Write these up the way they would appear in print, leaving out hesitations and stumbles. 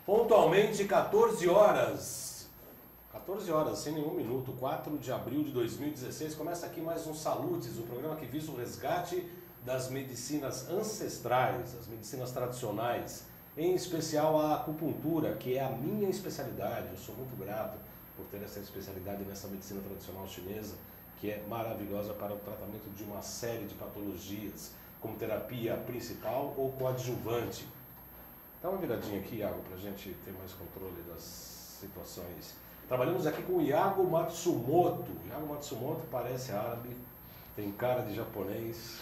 Pontualmente 14 horas. 14 horas, sem nenhum minuto, 4 de abril de 2016. Começa aqui mais um Salutes, o programa que visa o resgate das medicinas ancestrais, as medicinas tradicionais, em especial a acupuntura, que é a minha especialidade. Eu sou muito grato por ter essa especialidade nessa medicina tradicional chinesa, que é maravilhosa para o tratamento de uma série de patologias, como terapia principal ou coadjuvante. Dá uma viradinha aqui, Iago, para a gente ter mais controle das situações. Trabalhamos aqui com o Iago Matsumoto. Iago Matsumoto parece árabe, tem cara de japonês.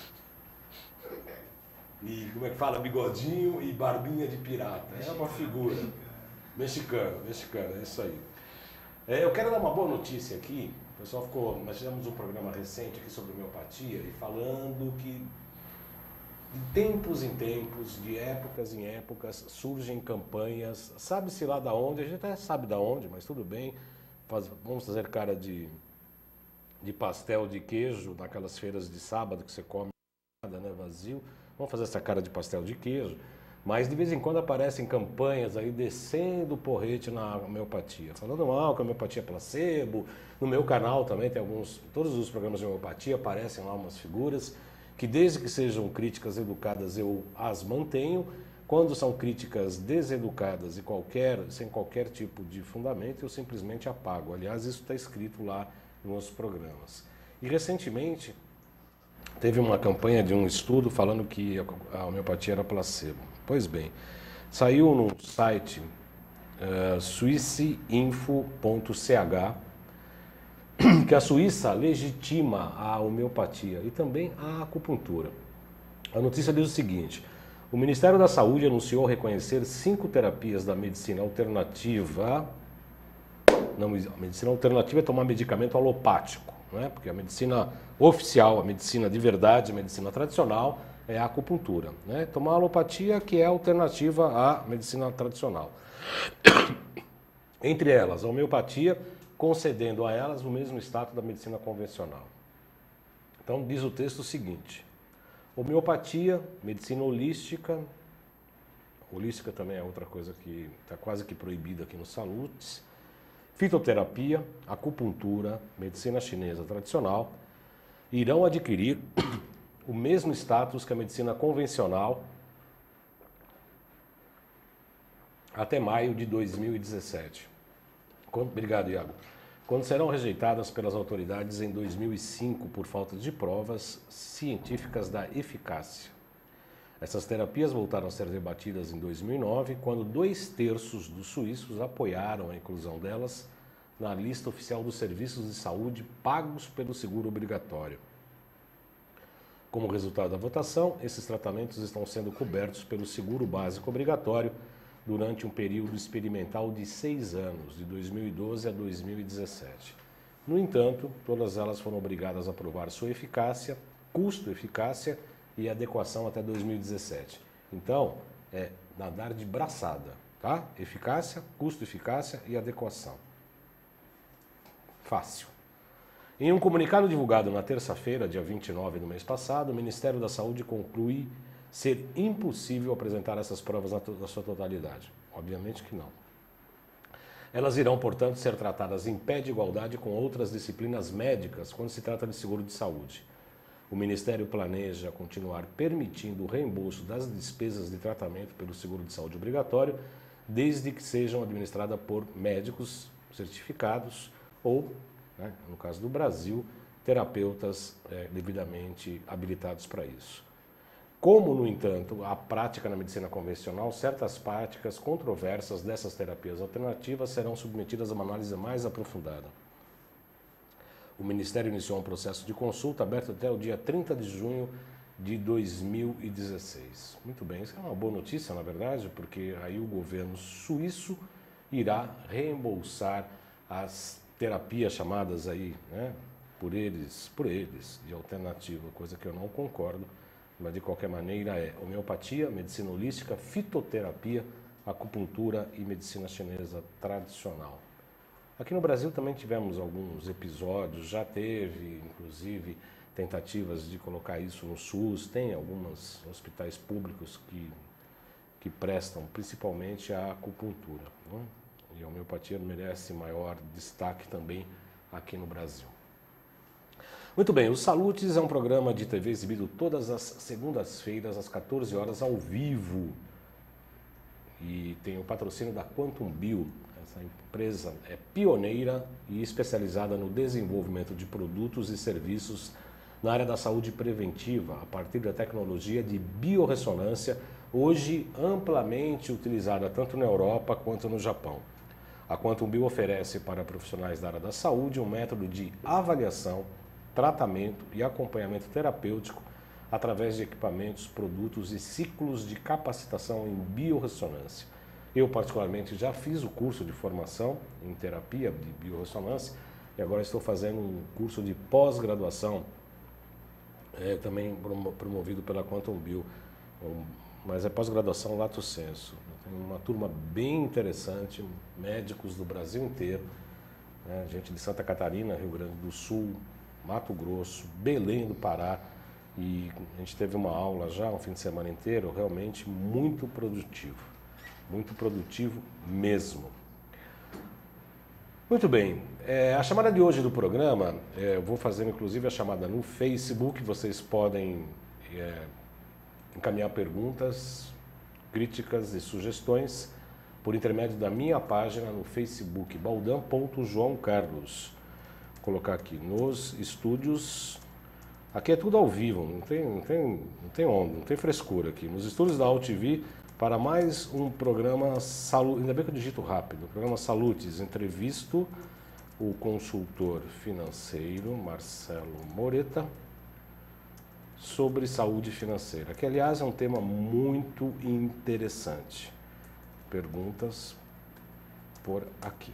E como é que fala? Bigodinho e barbinha de pirata. É uma figura. Mexicano, é isso aí. Eu quero dar uma boa notícia aqui. O pessoal nós fizemos um programa recente aqui sobre homeopatia e falando que de tempos em tempos, de épocas em épocas, surgem campanhas, sabe-se lá da onde, a gente até sabe da onde, mas tudo bem, vamos fazer cara de pastel de queijo, naquelas feiras de sábado que você come nada, né, vazio, vamos fazer essa cara de pastel de queijo, mas de vez em quando aparecem campanhas aí descendo o porrete na homeopatia, falando mal que a homeopatia é placebo. No meu canal também tem todos os programas de homeopatia aparecem lá umas figuras, que desde que sejam críticas educadas eu as mantenho. Quando são críticas deseducadas e sem qualquer tipo de fundamento, eu simplesmente apago. Aliás, isso está escrito lá nos programas. E recentemente teve uma campanha de um estudo falando que a homeopatia era placebo. Pois bem, saiu no site swisseinfo.ch que a Suíça legitima a homeopatia e também a acupuntura. A notícia diz o seguinte: o Ministério da Saúde anunciou reconhecer 5 terapias da medicina alternativa. Não, a medicina alternativa é tomar medicamento alopático, não é? Porque a medicina oficial, a medicina de verdade, a medicina tradicional é a acupuntura, né? Tomar alopatia, que é a alternativa à medicina tradicional. Entre elas, a homeopatia, concedendo a elas o mesmo status da medicina convencional. Então diz o texto o seguinte: homeopatia, medicina holística também é outra coisa que está quase que proibida aqui no Salutes, fitoterapia, acupuntura, medicina chinesa tradicional, irão adquirir o mesmo status que a medicina convencional até maio de 2017. Obrigado, Iago. Quando serão rejeitadas pelas autoridades em 2005 por falta de provas científicas da eficácia. Essas terapias voltaram a ser debatidas em 2009, quando 2/3 dos suíços apoiaram a inclusão delas na lista oficial dos serviços de saúde pagos pelo seguro obrigatório. Como resultado da votação, esses tratamentos estão sendo cobertos pelo seguro básico obrigatório durante um período experimental de 6 anos, de 2012 a 2017. No entanto, todas elas foram obrigadas a provar sua eficácia, custo-eficácia e adequação até 2017. Então, é nadar de braçada, tá? Eficácia, custo-eficácia e adequação. Fácil. Em um comunicado divulgado na terça-feira, dia 29 do mês passado, o Ministério da Saúde conclui ser impossível apresentar essas provas na sua totalidade. Obviamente que não. Elas irão, portanto, ser tratadas em pé de igualdade com outras disciplinas médicas quando se trata de seguro de saúde. O Ministério planeja continuar permitindo o reembolso das despesas de tratamento pelo seguro de saúde obrigatório, desde que sejam administradas por médicos certificados ou, né, no caso do Brasil, terapeutas devidamente habilitados para isso. Como, no entanto, a prática na medicina convencional, certas práticas controversas dessas terapias alternativas serão submetidas a uma análise mais aprofundada. O Ministério iniciou um processo de consulta aberto até o dia 30 de junho de 2016. Muito bem, isso é uma boa notícia, na verdade, porque aí o governo suíço irá reembolsar as terapias chamadas aí, né, por eles, de alternativa, coisa que eu não concordo. Mas de qualquer maneira é homeopatia, medicina holística, fitoterapia, acupuntura e medicina chinesa tradicional. Aqui no Brasil também tivemos alguns episódios, já teve inclusive tentativas de colocar isso no SUS, tem alguns hospitais públicos que prestam principalmente a acupuntura, né? E a homeopatia merece maior destaque também aqui no Brasil. Muito bem, o Salutes é um programa de TV exibido todas as segundas-feiras às 14 horas ao vivo e tem o patrocínio da Quantum Bio. Essa empresa é pioneira e especializada no desenvolvimento de produtos e serviços na área da saúde preventiva, a partir da tecnologia de biorressonância, hoje amplamente utilizada tanto na Europa quanto no Japão. A Quantum Bio oferece para profissionais da área da saúde um método de avaliação, tratamento e acompanhamento terapêutico através de equipamentos, produtos e ciclos de capacitação em biorressonância. Eu, particularmente, já fiz o curso de formação em terapia de biorressonância e agora estou fazendo um curso de pós-graduação, também promovido pela Quantum Bio, mas é pós-graduação lato sensu. Tem uma turma bem interessante, médicos do Brasil inteiro, né, gente de Santa Catarina, Rio Grande do Sul, Mato Grosso, Belém do Pará, e a gente teve uma aula já um fim de semana inteiro, realmente muito produtivo mesmo. Muito bem, a chamada de hoje do programa, eu vou fazer inclusive a chamada no Facebook, vocês podem encaminhar perguntas, críticas e sugestões por intermédio da minha página no Facebook, baldan.joaocarlos. Vou colocar aqui nos estúdios, aqui é tudo ao vivo, não tem onda, não tem frescura aqui, nos estúdios da AltV, para mais um programa Salutes, ainda bem que eu digito rápido, programa Salutes, entrevisto o consultor financeiro Marcelo Moreta sobre saúde financeira, que aliás é um tema muito interessante. Perguntas por aqui.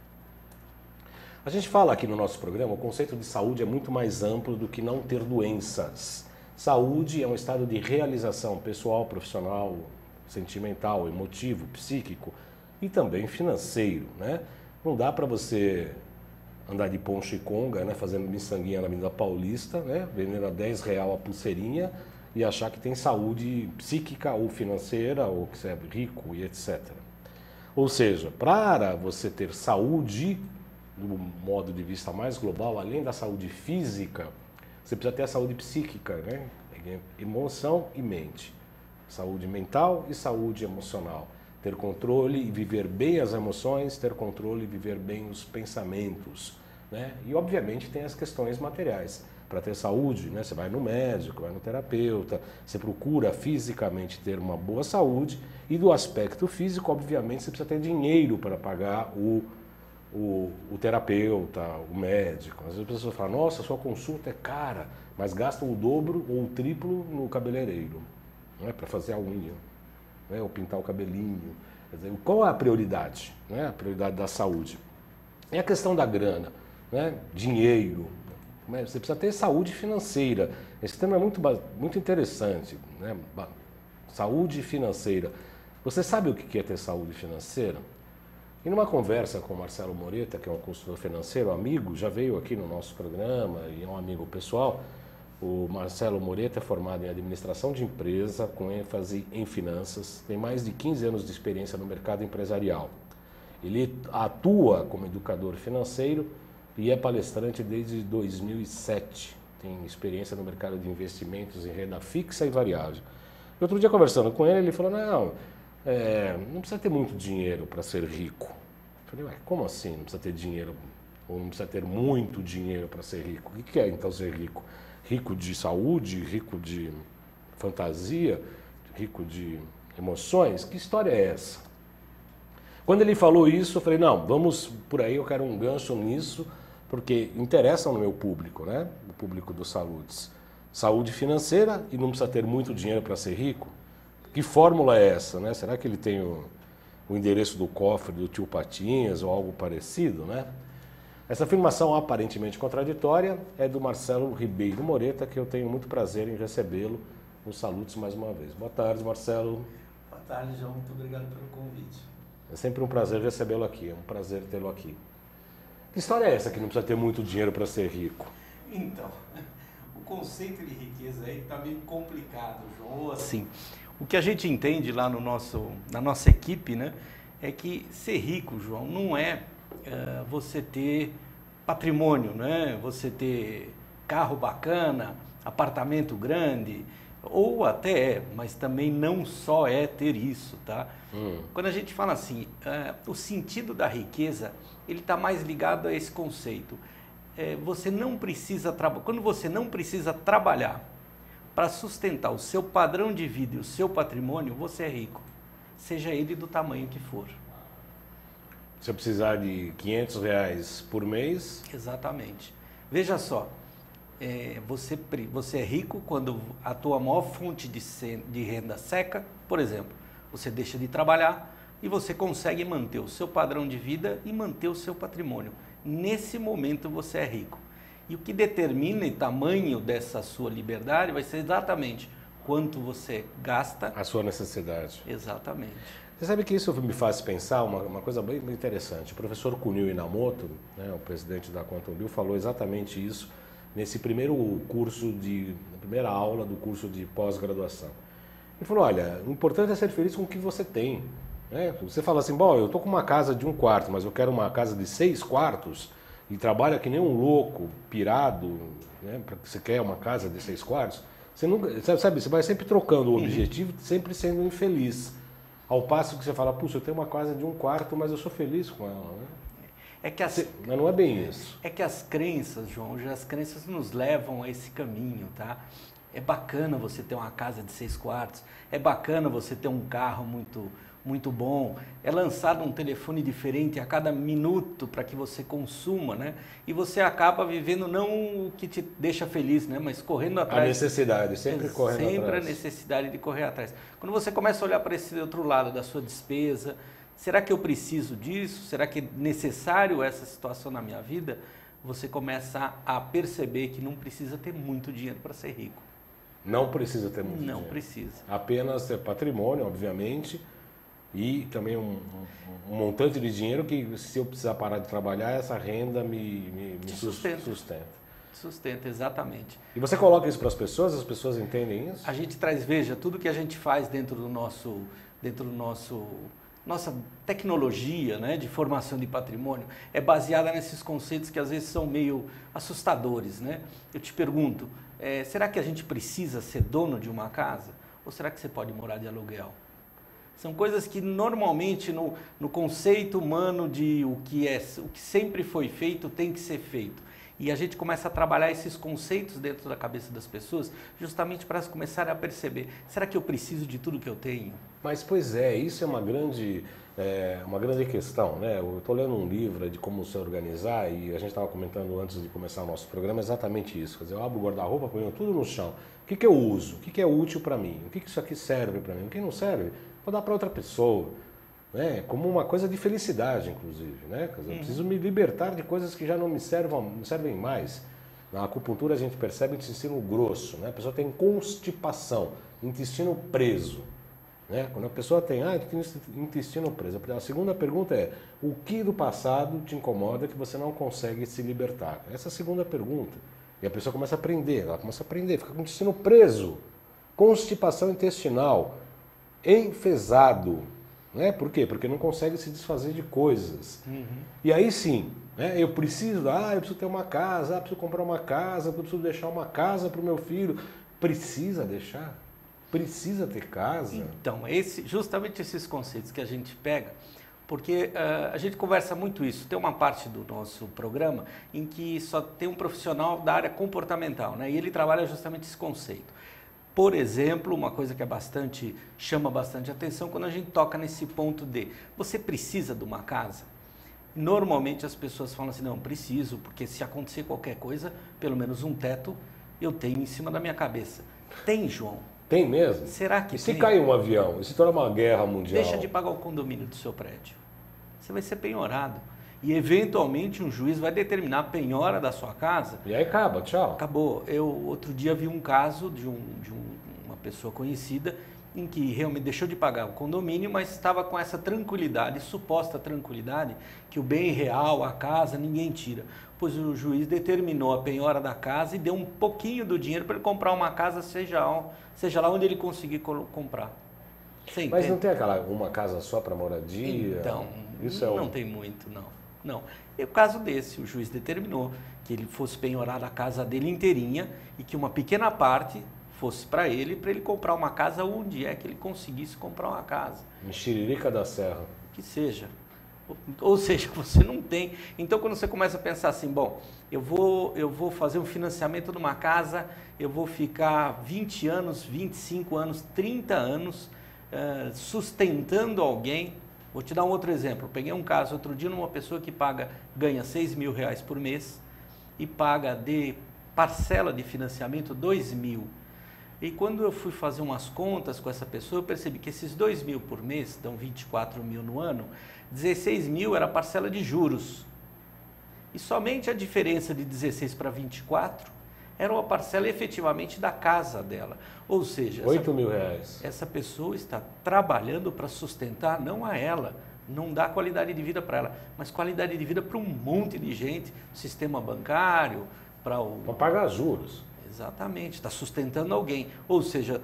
A gente fala aqui no nosso programa, o conceito de saúde é muito mais amplo do que não ter doenças. Saúde é um estado de realização pessoal, profissional, sentimental, emotivo, psíquico e também financeiro, né? Não dá para você andar de poncho e conga, né, fazendo miçanguinha na Avenida Paulista, né, vendendo a R$10 a pulseirinha e achar que tem saúde psíquica ou financeira, ou que você é rico e etc. Ou seja, para você ter saúde, do modo de vista mais global, além da saúde física, você precisa ter a saúde psíquica, né, emoção e mente. Saúde mental e saúde emocional. Ter controle e viver bem as emoções, ter controle e viver bem os pensamentos, né? E obviamente tem as questões materiais. Para ter saúde, né, você vai no médico, vai no terapeuta, você procura fisicamente ter uma boa saúde e do aspecto físico, obviamente, você precisa ter dinheiro para pagar o terapeuta, o médico. Às vezes as pessoas falam, nossa, sua consulta é cara, mas gastam o dobro ou o triplo no cabeleireiro, né, para fazer a unha, né, ou pintar o cabelinho. Quer dizer, qual é a prioridade? Né, a prioridade da saúde. É a questão da grana, né, dinheiro. Né, você precisa ter saúde financeira. Esse tema é muito interessante. Né, saúde financeira. Você sabe o que é ter saúde financeira? E numa conversa com o Marcelo Moreta, que é um consultor financeiro, amigo, já veio aqui no nosso programa e é um amigo pessoal. O Marcelo Moreta é formado em administração de empresa, com ênfase em finanças, tem mais de 15 anos de experiência no mercado empresarial. Ele atua como educador financeiro e é palestrante desde 2007. Tem experiência no mercado de investimentos em renda fixa e variável. E outro dia, conversando com ele falou, não precisa ter muito dinheiro para ser rico. Eu falei, ué, como assim não precisa ter dinheiro, ou não precisa ter muito dinheiro para ser rico? O que é então ser rico? Rico de saúde, rico de fantasia, rico de emoções? Que história é essa? Quando ele falou isso, eu falei, não, vamos por aí, eu quero um gancho nisso, porque interessam no meu público, né? O público do Salutes. Saúde financeira e não precisa ter muito dinheiro para ser rico? Que fórmula é essa, né? Será que ele tem o endereço do cofre do tio Patinhas ou algo parecido, né? Essa afirmação aparentemente contraditória é do Marcelo Ribeiro Moreta, que eu tenho muito prazer em recebê-lo no Salutes mais uma vez. Boa tarde, Marcelo. Boa tarde, João. Muito obrigado pelo convite. É sempre um prazer recebê-lo aqui, é um prazer tê-lo aqui. Que história é essa que não precisa ter muito dinheiro para ser rico? Então, o conceito de riqueza aí está meio complicado, João. Ou assim, O que a gente entende lá na nossa equipe, né, é que ser rico, João, não é você ter patrimônio, né? Você ter carro bacana, apartamento grande, ou até mas também não só é ter isso, tá? Quando a gente fala assim, o sentido da riqueza, ele está mais ligado a esse conceito. Você não precisa quando você não precisa trabalhar para sustentar o seu padrão de vida e o seu patrimônio, você é rico, seja ele do tamanho que for. Se eu precisar de R$ 500 por mês... Exatamente. Veja só, você é rico quando a tua maior fonte de renda seca, por exemplo, você deixa de trabalhar e você consegue manter o seu padrão de vida e manter o seu patrimônio. Nesse momento você é rico. E o que determina o tamanho dessa sua liberdade vai ser exatamente quanto você gasta. A sua necessidade. Exatamente. Você sabe que isso me faz pensar uma coisa bem interessante. O professor Kunio Inamoto, né, o presidente da Quantum Bill, falou exatamente isso nesse primeira aula do curso de pós-graduação. Ele falou, olha, o importante é ser feliz com o que você tem. Né? Você fala assim, bom, eu estou com uma casa de 1 quarto, mas eu quero uma casa de 6 quartos e trabalha que nem um louco, pirado, né, porque você quer uma casa de 6 quartos. Você nunca, sabe, você vai sempre trocando o objetivo, sempre sendo infeliz. Ao passo que você fala, puxa, eu tenho uma casa de 1 quarto, mas eu sou feliz com ela. Né? Mas não é bem isso. É que as crenças, João, as crenças nos levam a esse caminho, tá? É bacana você ter uma casa de 6 quartos, é bacana você ter um carro muito bom, é lançado um telefone diferente a cada minuto para que você consuma, né? E você acaba vivendo não o que te deixa feliz, né? Mas correndo atrás. A necessidade, sempre correndo atrás. Sempre a necessidade de correr atrás. Quando você começa a olhar para esse outro lado da sua despesa, será que eu preciso disso? Será que é necessário essa situação na minha vida? Você começa a perceber que não precisa ter muito dinheiro para ser rico. Não precisa ter muito dinheiro. Não precisa. Apenas ter patrimônio, obviamente, e também um montante de dinheiro que, se eu precisar parar de trabalhar, essa renda me sustenta. Sustenta, exatamente. E você coloca isso para as pessoas entendem isso? A gente traz, veja, tudo que a gente faz dentro do nosso nossa tecnologia, né, de formação de patrimônio é baseada nesses conceitos que às vezes são meio assustadores, né? Eu te pergunto, será que a gente precisa ser dono de uma casa? Ou será que você pode morar de aluguel? São coisas que normalmente no conceito humano de o que sempre foi feito tem que ser feito. E a gente começa a trabalhar esses conceitos dentro da cabeça das pessoas justamente para elas começarem a perceber, será que eu preciso de tudo que eu tenho? Mas, pois é, isso é uma grande questão, né? Eu estou lendo um livro de como se organizar e a gente estava comentando antes de começar o nosso programa exatamente isso. Quer dizer, eu abro o guarda-roupa, ponho tudo no chão. O que eu uso? O que é útil para mim? O que isso aqui serve para mim? O que não serve? Vou dar para outra pessoa. Né? Como uma coisa de felicidade, inclusive. Né? Quer dizer, eu preciso me libertar de coisas que já não me servem mais. Na acupuntura a gente percebe intestino grosso. Né? A pessoa tem constipação, intestino preso. Né? Quando a pessoa tem intestino preso, a segunda pergunta é: o que do passado te incomoda que você não consegue se libertar? Essa é a segunda pergunta. E a pessoa começa a aprender, fica com o intestino preso, constipação intestinal, enfesado. Né? Por quê? Porque não consegue se desfazer de coisas. E aí sim, né? eu preciso ter uma casa, eu preciso comprar uma casa, eu preciso deixar uma casa para o meu filho. Precisa deixar? Precisa ter casa? Então, justamente esses conceitos que a gente pega, porque a gente conversa muito isso. Tem uma parte do nosso programa em que só tem um profissional da área comportamental, né? E ele trabalha justamente esse conceito. Por exemplo, uma coisa que chama bastante atenção quando a gente toca nesse ponto de você precisa de uma casa? Normalmente as pessoas falam assim, não, preciso, porque se acontecer qualquer coisa, pelo menos um teto eu tenho em cima da minha cabeça. Tem, João? Tem mesmo? Será que tem? E se cair um avião? E se tornar uma guerra mundial? Deixa de pagar o condomínio do seu prédio. Você vai ser penhorado. E eventualmente um juiz vai determinar a penhora da sua casa. E aí acaba, tchau. Acabou. Eu outro dia vi um caso de uma pessoa conhecida em que realmente deixou de pagar o condomínio, mas estava com essa tranquilidade, suposta tranquilidade, que o bem real, a casa, ninguém tira. Pois o juiz determinou a penhora da casa e deu um pouquinho do dinheiro para ele comprar uma casa, seja lá onde ele conseguir comprar. Você Mas entende? não tem aquela uma casa só para moradia? Então, Isso é não tem muito, não. Não. E o caso desse, o juiz determinou que ele fosse penhorar a casa dele inteirinha e que uma pequena parte fosse para ele comprar uma casa onde é que ele conseguisse comprar uma casa. Mexeririca da Serra. Que seja. Ou seja, você não tem. Então, quando você começa a pensar assim, bom, eu vou fazer um financiamento numa casa, eu vou ficar 20 anos, 25 anos, 30 anos sustentando alguém. Vou te dar um outro exemplo. Eu peguei um caso outro dia numa pessoa que ganha R$6.000 por mês e paga de parcela de financiamento 2.000. E quando eu fui fazer umas contas com essa pessoa, eu percebi que esses 2.000 por mês, dão 24.000 no ano, 16.000 era a parcela de juros. E somente a diferença de 16 para 24 era uma parcela efetivamente da casa dela. Ou seja, R$8.000. Essa pessoa está trabalhando para sustentar não a ela, não dá qualidade de vida para ela, mas qualidade de vida para um monte de gente, sistema bancário, para pagar juros. Exatamente, está sustentando alguém. Ou seja,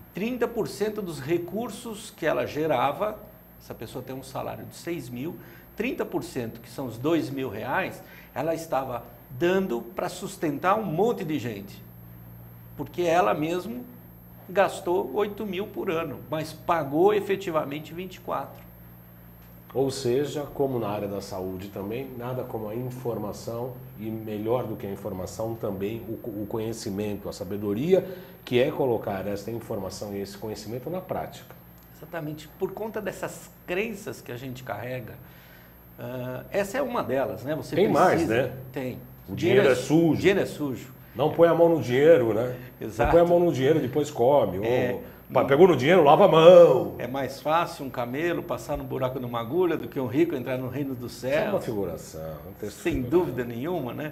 30% dos recursos que ela gerava, essa pessoa tem um salário de 6.000, 30%, que são os R$2.000, ela estava dando para sustentar um monte de gente. Porque ela mesmo gastou 8.000 por ano, mas pagou efetivamente 24. Ou seja, como na área da saúde também, nada como a informação e melhor do que a informação também o conhecimento, a sabedoria, que é colocar essa informação e esse conhecimento na prática. Exatamente. Por conta dessas crenças que a gente carrega, essa é uma delas, né? Você tem precisa, mais, né? Tem. O dinheiro é sujo. O dinheiro é sujo. Não põe a mão no dinheiro, né? Exato. Não põe a mão no dinheiro, depois come. Pegou no dinheiro, lava a mão. É mais fácil um camelo passar no buraco de uma agulha do que um rico entrar no reino do céu. Isso é uma figuração. Sem dúvida nenhuma, né?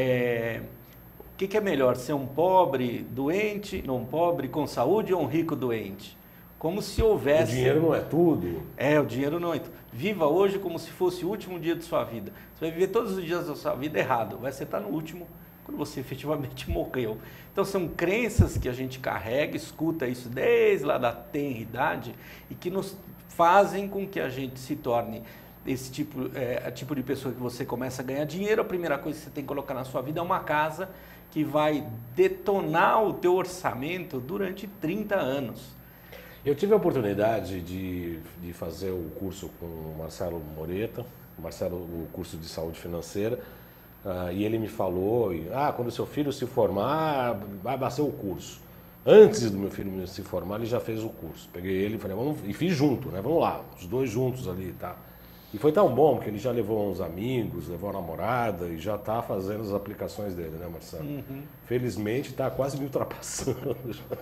O que é melhor, ser um pobre doente, um pobre com saúde ou um rico doente? Como se houvesse... O dinheiro não é tudo. O dinheiro não é tudo. Viva hoje como se fosse o último dia de sua vida. Você vai viver todos os dias da sua vida errado. Vai estar no último quando você efetivamente morreu. Então são crenças que a gente carrega, escuta isso desde lá da tenridade e que nos fazem com que a gente se torne esse tipo de pessoa que você começa a ganhar dinheiro. A primeira coisa que você tem que colocar na sua vida é uma casa que vai detonar o teu orçamento durante 30 anos. Eu tive a oportunidade de fazer o curso com o Marcelo Moreta, o curso de saúde financeira, e ele me falou, quando seu filho se formar, vai fazer o curso. Antes do meu filho se formar, ele já fez o curso. Peguei ele e falei, e fiz junto, né? Vamos lá, os dois juntos ali, tá? E foi tão bom, porque ele já levou uns amigos, levou a namorada e já está fazendo as aplicações dele, né, Marcelo? Uhum. Felizmente está quase me ultrapassando.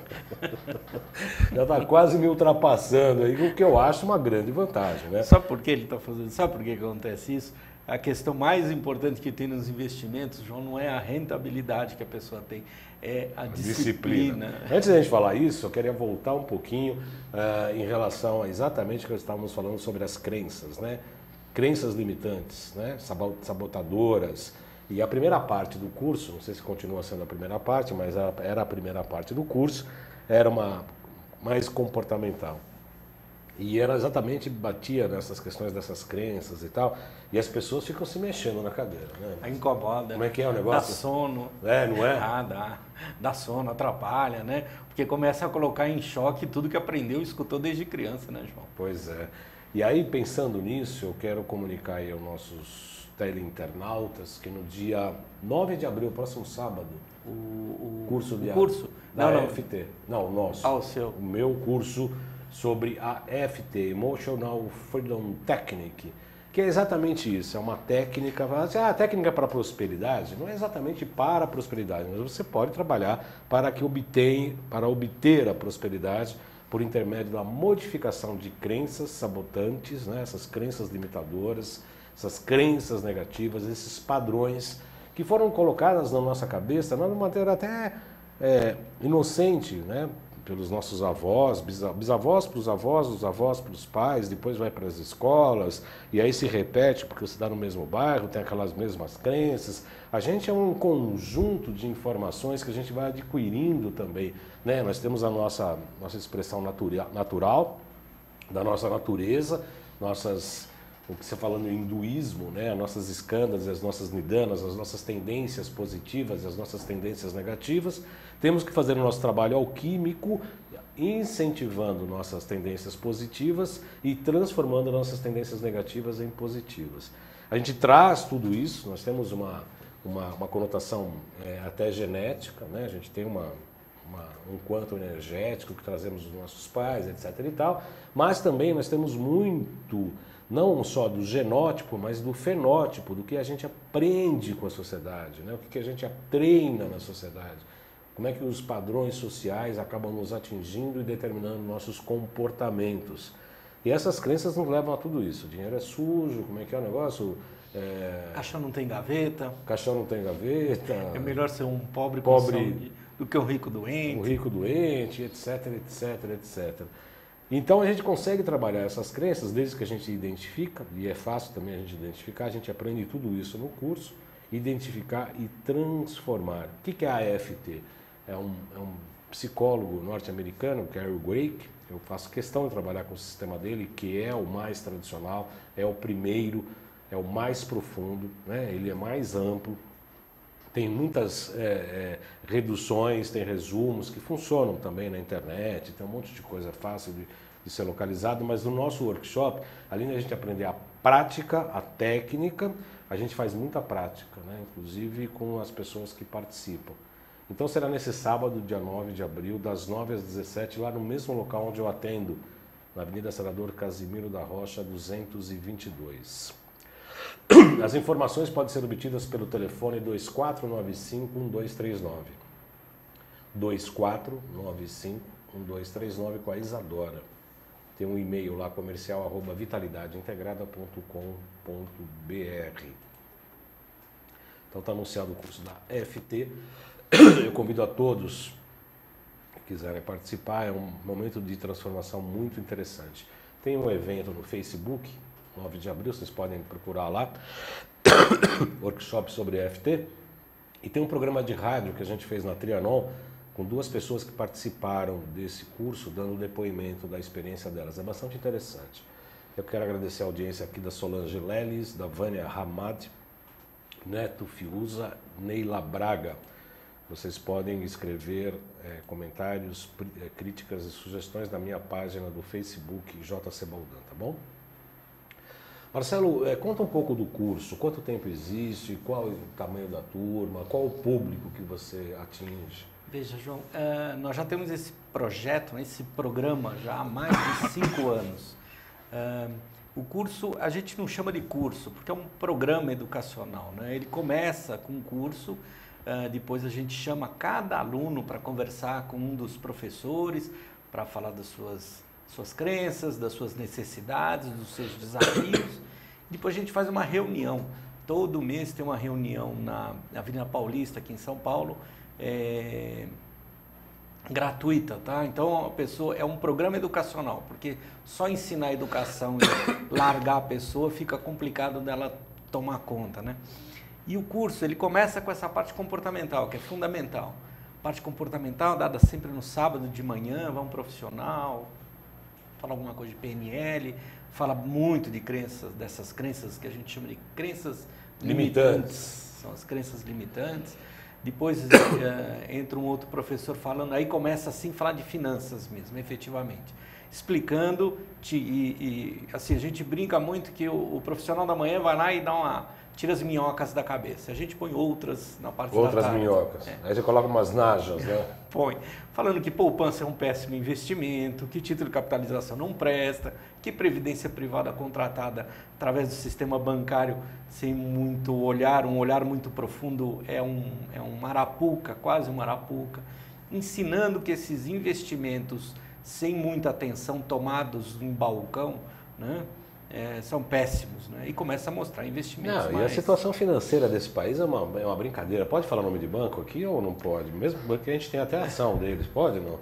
Já está quase me ultrapassando, aí, o que eu acho uma grande vantagem, né? Sabe por que ele está fazendo? Sabe por que acontece isso? A questão mais importante que tem nos investimentos, João, não é a rentabilidade que a pessoa tem, é a disciplina. Antes da gente falar isso, eu queria voltar um pouquinho em relação a exatamente o que nós estávamos falando sobre as crenças, né? Crenças limitantes, né? Sabotadoras. E a primeira parte do curso, não sei se continua sendo a primeira parte, mas era a primeira parte do curso, era uma mais comportamental. E era exatamente, batia nessas questões dessas crenças e tal, e as pessoas ficam se mexendo na cadeira, né? Incomoda. Como é que é o negócio? Dá sono. Não é? Dá sono, atrapalha, né? Porque começa a colocar em choque tudo que aprendeu e escutou desde criança, né, João? Pois é. E aí, pensando nisso, eu quero comunicar aí aos nossos teleinternautas que no dia 9 de abril, próximo sábado, o curso da FT. Não, o nosso. O seu. O meu curso sobre a FT, Emotional Freedom Technique, que é exatamente isso, é uma técnica, a técnica para a prosperidade, não é exatamente para a prosperidade, mas você pode trabalhar para obter a prosperidade por intermédio da modificação de crenças sabotantes, né, essas crenças limitadoras, essas crenças negativas, esses padrões que foram colocadas na nossa cabeça de uma maneira até inocente, né? Pelos nossos avós, bisavós para os avós, os avós para os pais, depois vai para as escolas, e aí se repete porque você está no mesmo bairro, tem aquelas mesmas crenças. A gente é um conjunto de informações que a gente vai adquirindo também, né? Nós temos a nossa expressão natural, da nossa natureza, o que você fala no hinduísmo, né? As nossas skandhas, as nossas nidanas, as nossas tendências positivas e as nossas tendências negativas. Temos que fazer o nosso trabalho alquímico, incentivando nossas tendências positivas e transformando nossas tendências negativas em positivas. A gente traz tudo isso, nós temos uma conotação até genética, né? A gente tem um quanto energético que trazemos dos nossos pais, etc. e tal, mas também nós temos muito, não só do genótipo, mas do fenótipo, do que a gente aprende com a sociedade, né? O que a gente treina na sociedade. Como é que os padrões sociais acabam nos atingindo e determinando nossos comportamentos. E essas crenças nos levam a tudo isso. O dinheiro é sujo, como é que é o negócio? Caixão não tem gaveta. Caixão não tem gaveta. É melhor ser um pobre com saúde do que um rico doente. Um rico doente, etc, etc, etc. Então a gente consegue trabalhar essas crenças desde que a gente identifica, e é fácil também a gente identificar, a gente aprende tudo isso no curso, identificar e transformar. O que é a AFT? É um psicólogo norte-americano, Carol Dweck. Eu faço questão de trabalhar com o sistema dele, que é o mais tradicional, é o primeiro, é o mais profundo, né? Ele é mais amplo, tem muitas reduções, tem resumos que funcionam também na internet, tem um monte de coisa fácil de ser localizado, mas no nosso workshop, além de a gente aprender a prática, a técnica, a gente faz muita prática, né? Inclusive com as pessoas que participam. Então será nesse sábado, dia 9 de abril, das 9 às 17, lá no mesmo local onde eu atendo, na Avenida Senador Casimiro da Rocha, 222. As informações podem ser obtidas pelo telefone 2495-1239. 2495-1239 com a Isadora. Tem um e-mail lá, comercial@vitalidadeintegrada.com.br. Então está anunciado o curso da FT. Eu convido a todos que quiserem participar, é um momento de transformação muito interessante. Tem um evento no Facebook, 9 de abril, vocês podem procurar lá, workshop sobre EFT, e tem um programa de rádio que a gente fez na Trianon, com 2 pessoas que participaram desse curso, dando depoimento da experiência delas. É bastante interessante. Eu quero agradecer a audiência aqui da Solange Leles, da Vânia Hamad, Neto Fiuza, Neila Braga. Vocês podem escrever comentários, críticas e sugestões na minha página do Facebook, JC Baldan, tá bom? Marcelo, conta um pouco do curso, quanto tempo existe, qual é o tamanho da turma, qual o público que você atinge? Veja, João, nós já temos esse projeto, esse programa já há mais de 5 anos. O curso, a gente não chama de curso, porque é um programa educacional, né? Ele começa com um curso, depois a gente chama cada aluno para conversar com um dos professores, para falar das suas crenças, das suas necessidades, dos seus desafios. Depois a gente faz uma reunião. Todo mês tem uma reunião na Avenida Paulista, aqui em São Paulo, gratuita, tá? Então a pessoa é um programa educacional, porque só ensinar a educação e largar a pessoa fica complicado dela tomar conta, né? E o curso, ele começa com essa parte comportamental, que é fundamental. Parte comportamental dada sempre no sábado de manhã, vai um profissional, fala alguma coisa de PNL, fala muito de crenças, dessas crenças que a gente chama de crenças limitantes. São as crenças limitantes. Depois entra um outro professor falando, aí começa assim a falar de finanças mesmo, efetivamente. Explicando, assim, a gente brinca muito que o profissional da manhã vai lá e tira as minhocas da cabeça. A gente põe outras na parte da tarde. Outras minhocas. Aí você coloca umas najas, né? Põe. Falando que poupança é um péssimo investimento, que título de capitalização não presta, que previdência privada contratada através do sistema bancário sem muito olhar, um olhar muito profundo, é um arapuca, quase um arapuca. Ensinando que esses investimentos sem muita atenção, tomados em balcão, né? São péssimos, né? E começa a mostrar investimentos. Não, e a situação financeira desse país é uma brincadeira. Pode falar nome de banco aqui ou não pode? Mesmo porque a gente tem até a ação deles, pode ou não?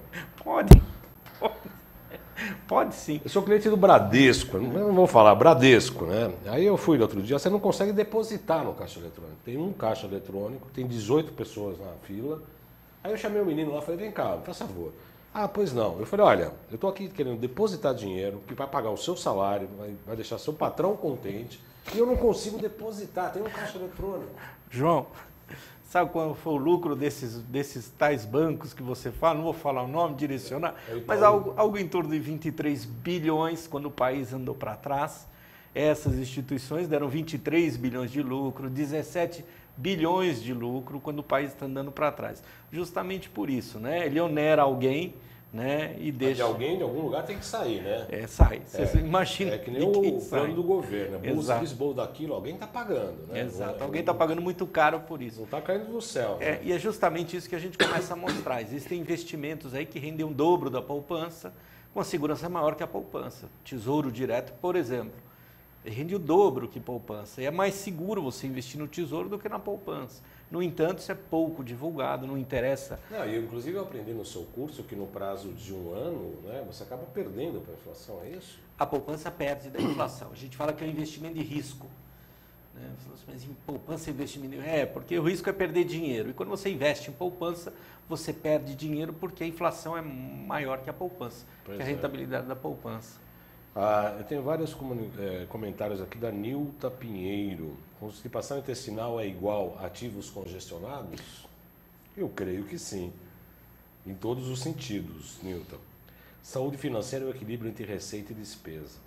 Pode sim. Eu sou cliente do Bradesco, eu não vou falar Bradesco, né? Aí eu fui no outro dia, você não consegue depositar no caixa eletrônico. Tem um caixa eletrônico, tem 18 pessoas na fila. Aí eu chamei o menino lá e falei, vem cá, por favor. Ah, pois não. Eu falei, olha, eu estou aqui querendo depositar dinheiro que vai pagar o seu salário, vai deixar seu patrão contente, e eu não consigo depositar, tem um caixa eletrônico. João, sabe qual foi o lucro desses tais bancos que você fala? Não vou falar o nome, direcionar, mas algo em torno de 23 bilhões quando o país andou para trás. Essas instituições deram 23 bilhões de lucro, 17 bilhões de lucro quando o país está andando para trás. Justamente por isso, né? Ele onera alguém, né? E deixa... De alguém, de algum lugar tem que sair, né? Sai. Você imagina. É que nem o plano do governo, né? Bolsa disso, bolsa daquilo, alguém está pagando, né? Exato, alguém está pagando muito caro por isso. Não está caindo do céu. Né? E é justamente isso que a gente começa a mostrar. Existem investimentos aí que rendem o dobro da poupança, com a segurança maior que a poupança. Tesouro direto, por exemplo, rende o dobro que poupança. E é mais seguro você investir no tesouro do que na poupança. No entanto, isso é pouco divulgado, não interessa. Inclusive eu aprendi no seu curso que no prazo de um ano, né, você acaba perdendo para a inflação, é isso? A poupança perde da inflação. A gente fala que é um investimento de risco. Né? Mas em poupança é investimento de... porque o risco é perder dinheiro. E quando você investe em poupança, você perde dinheiro porque a inflação é maior que a poupança, que a rentabilidade da poupança. Eu tenho vários comentários aqui da Nilta Pinheiro. Constipação intestinal é igual a ativos congestionados? Eu creio que sim, em todos os sentidos, Nilton. Saúde financeira é o equilíbrio entre receita e despesa.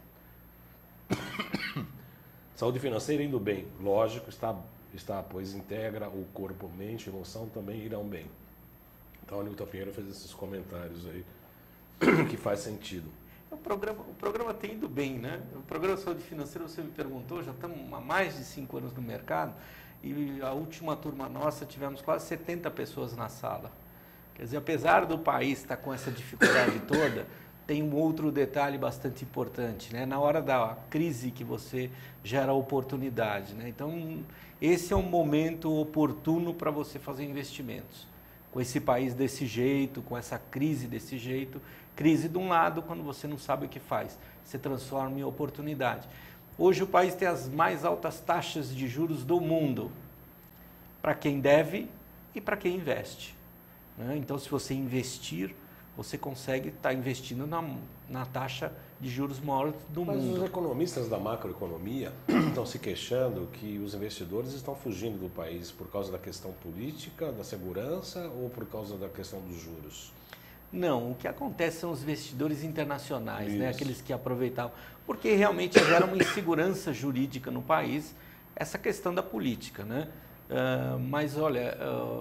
Saúde financeira indo bem, lógico, está, pois integra o corpo, mente e emoção também irão bem. Então a Nilta Pinheiro fez esses comentários aí, que faz sentido. O programa tem ido bem, né? O programa de saúde financeira, você me perguntou, já estamos há mais de 5 anos no mercado e a última turma nossa tivemos quase 70 pessoas na sala. Quer dizer, apesar do país estar com essa dificuldade toda, tem um outro detalhe bastante importante, né? Na hora da crise que você gera oportunidade, né? Então, esse é um momento oportuno para você fazer investimentos. Com esse país desse jeito, com essa crise desse jeito, crise de um lado, quando você não sabe o que faz, se transforma em oportunidade. Hoje o país tem as mais altas taxas de juros do mundo, para quem deve e para quem investe. Né? Então, se você investir, você consegue estar investindo na taxa de juros maior do mundo. Mas os economistas da macroeconomia estão se queixando que os investidores estão fugindo do país por causa da questão política, da segurança ou por causa da questão dos juros? Não, o que acontece são os investidores internacionais, né? Aqueles que aproveitavam, porque realmente gera uma insegurança jurídica no país, essa questão da política, né? Mas olha,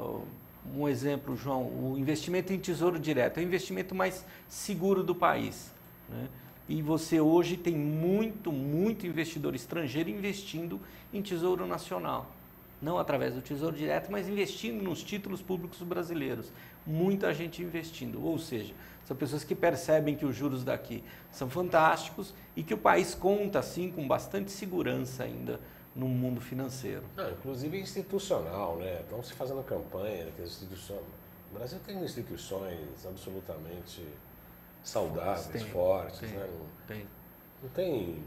um exemplo, João, o investimento em tesouro direto é o investimento mais seguro do país, né? E você hoje tem muito investidor estrangeiro investindo em tesouro nacional. Não através do Tesouro Direto, mas investindo nos títulos públicos brasileiros. Muita gente investindo, ou seja, são pessoas que percebem que os juros daqui são fantásticos e que o país conta, assim, com bastante segurança ainda no mundo financeiro. Inclusive institucional, né? Estão se fazendo campanha, que as instituições... O Brasil tem instituições absolutamente saudáveis, fortes, né? Não tem...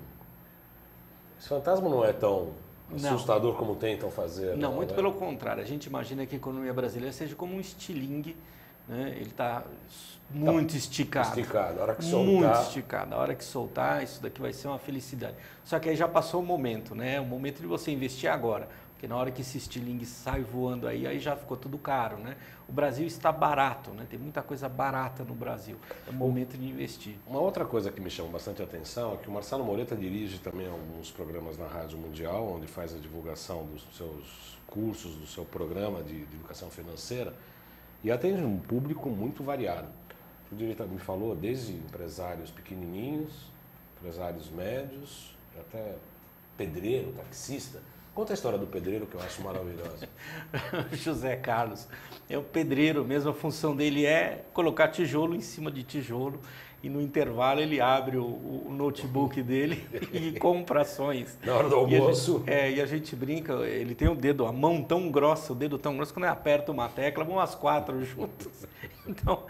Esse fantasma não é tão... assustador como tentam fazer. Não, muito pelo contrário. A gente imagina que a economia brasileira seja como um estilingue, né? Ele está muito esticado. A hora que soltar. Muito esticado. A hora que soltar, isso daqui vai ser uma felicidade. Só que aí já passou o momento, né? O momento de você investir agora. Porque na hora que esse estilingue sai voando aí já ficou tudo caro, né? O Brasil está barato, né? Tem muita coisa barata no Brasil. É o momento de investir. Uma outra coisa que me chama bastante atenção é que o Marcelo Moreta dirige também alguns programas na Rádio Mundial, onde faz a divulgação dos seus cursos, do seu programa de educação financeira, e atende um público muito variado. O diretor me falou desde empresários pequenininhos, empresários médios, até pedreiro, taxista. Conta a história do pedreiro, que eu acho maravilhosa. José Carlos é o pedreiro mesmo, a função dele é colocar tijolo em cima de tijolo e no intervalo ele abre o notebook dele e compra ações. Na hora do almoço. E a gente brinca, ele tem a mão tão grossa, o dedo tão grosso, quando ele aperta uma tecla, vão as 4 juntas. Então,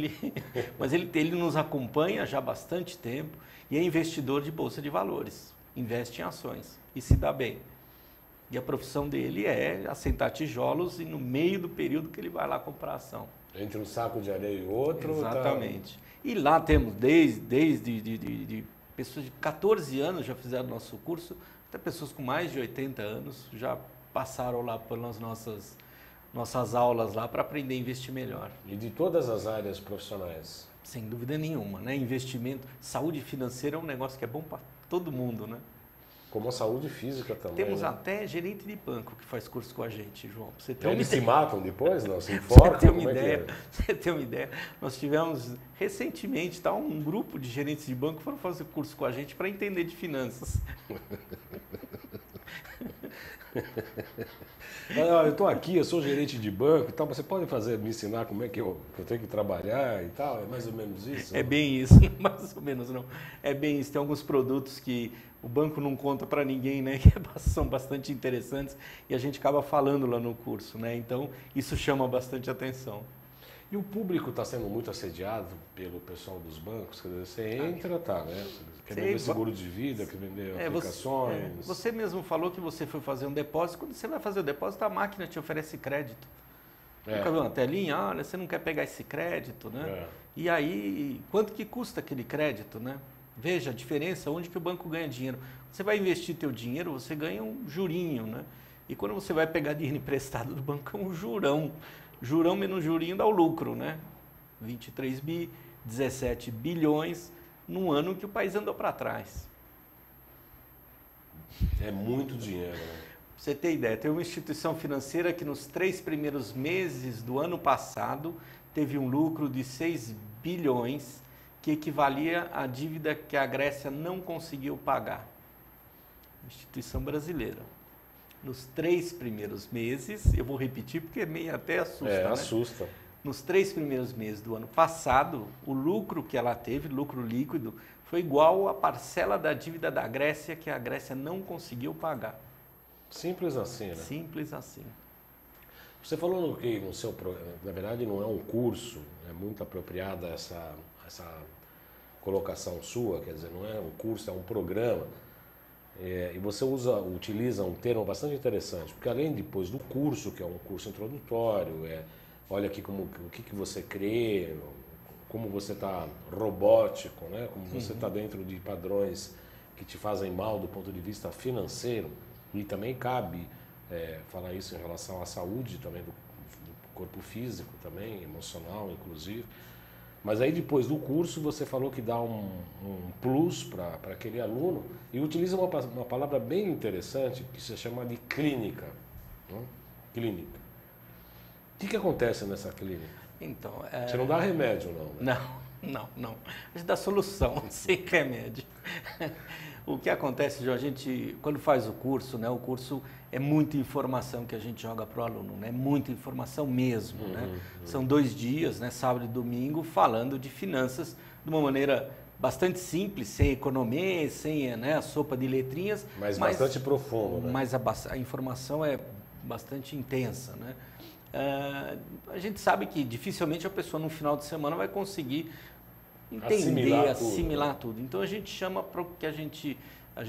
mas ele nos acompanha já há bastante tempo e é investidor de bolsa de valores, investe em ações e se dá bem. E a profissão dele é assentar tijolos e no meio do período que ele vai lá comprar ação. Entre um saco de areia e outro. Exatamente. Tá... E lá temos desde de pessoas de 14 anos já fizeram nosso curso, até pessoas com mais de 80 anos já passaram lá pelas nossas aulas lá para aprender a investir melhor. E de todas as áreas profissionais? Sem dúvida nenhuma, né? Investimento, saúde financeira é um negócio que é bom para todo mundo, né? Como a saúde física também. Temos né? até gerente de banco que faz curso com a gente, João. Você tem Eles se matam depois, não? Se enforcam? Você tem uma ideia? Nós tivemos recentemente um grupo de gerentes de banco que foram fazer curso com a gente para entender de finanças. Eu estou aqui, eu sou gerente de banco e tal, você pode me ensinar como é que eu tenho que trabalhar e tal? É mais ou menos isso? É bem isso, mais ou menos não. É bem isso, tem alguns produtos que o banco não conta para ninguém, né? Que são bastante interessantes e a gente acaba falando lá no curso, né? Então isso chama bastante atenção. E o público está sendo muito assediado pelo pessoal dos bancos? Quer dizer, você entra, tá, né? Quer vender seguro de vida, quer vender aplicações. Você mesmo falou que você foi fazer um depósito. Quando você vai fazer o depósito, a máquina te oferece crédito. Nunca viu uma telinha? Olha, você não quer pegar esse crédito, né? E aí, quanto que custa aquele crédito, né? Veja a diferença, onde que o banco ganha dinheiro. Você vai investir teu dinheiro, você ganha um jurinho, né? E quando você vai pegar dinheiro emprestado do banco, é um jurão. Jurão menos jurinho dá o lucro, né? 23 bi, 17 bilhões, num ano que o país andou para trás. É muito dinheiro, né? Pra você ter ideia, tem uma instituição financeira que nos 3 primeiros meses do ano passado teve um lucro de 6 bilhões, que equivalia à dívida que a Grécia não conseguiu pagar. Instituição brasileira. Nos 3 primeiros meses, eu vou repetir porque meio até assusta, né? Assusta. Nos 3 primeiros meses do ano passado, o lucro que ela teve, lucro líquido, foi igual à parcela da dívida da Grécia que a Grécia não conseguiu pagar. Simples assim, né? Simples assim. Você falou no seu programa, na verdade não é um curso, é muito apropriada essa colocação sua, quer dizer, não é um curso, é um programa. E você utiliza um termo bastante interessante, porque além depois do curso, que é um curso introdutório, olha aqui o que você crê, como você está robótico, né? Como você está dentro de padrões que te fazem mal do ponto de vista financeiro, e também cabe falar isso em relação à saúde também do corpo físico, também emocional, inclusive. Mas aí depois do curso você falou que dá um plus para aquele aluno e utiliza uma palavra bem interessante que se chama de clínica. Né? Clínica. O que acontece nessa clínica? Então, você não dá remédio, não? Né? Não. A gente dá solução sem remédio. O que acontece, João, a gente, quando faz o curso, né, o curso é muita informação que a gente joga para o aluno, né, muita informação mesmo. Né? São 2 dias, né, sábado e domingo, falando de finanças de uma maneira bastante simples, sem economia, sem a sopa de letrinhas. Mas bastante profundo. Né? Mas a informação é bastante intensa. Né? A gente sabe que dificilmente a pessoa no final de semana vai conseguir entender, assimilar tudo. Então a gente chama para o que a gente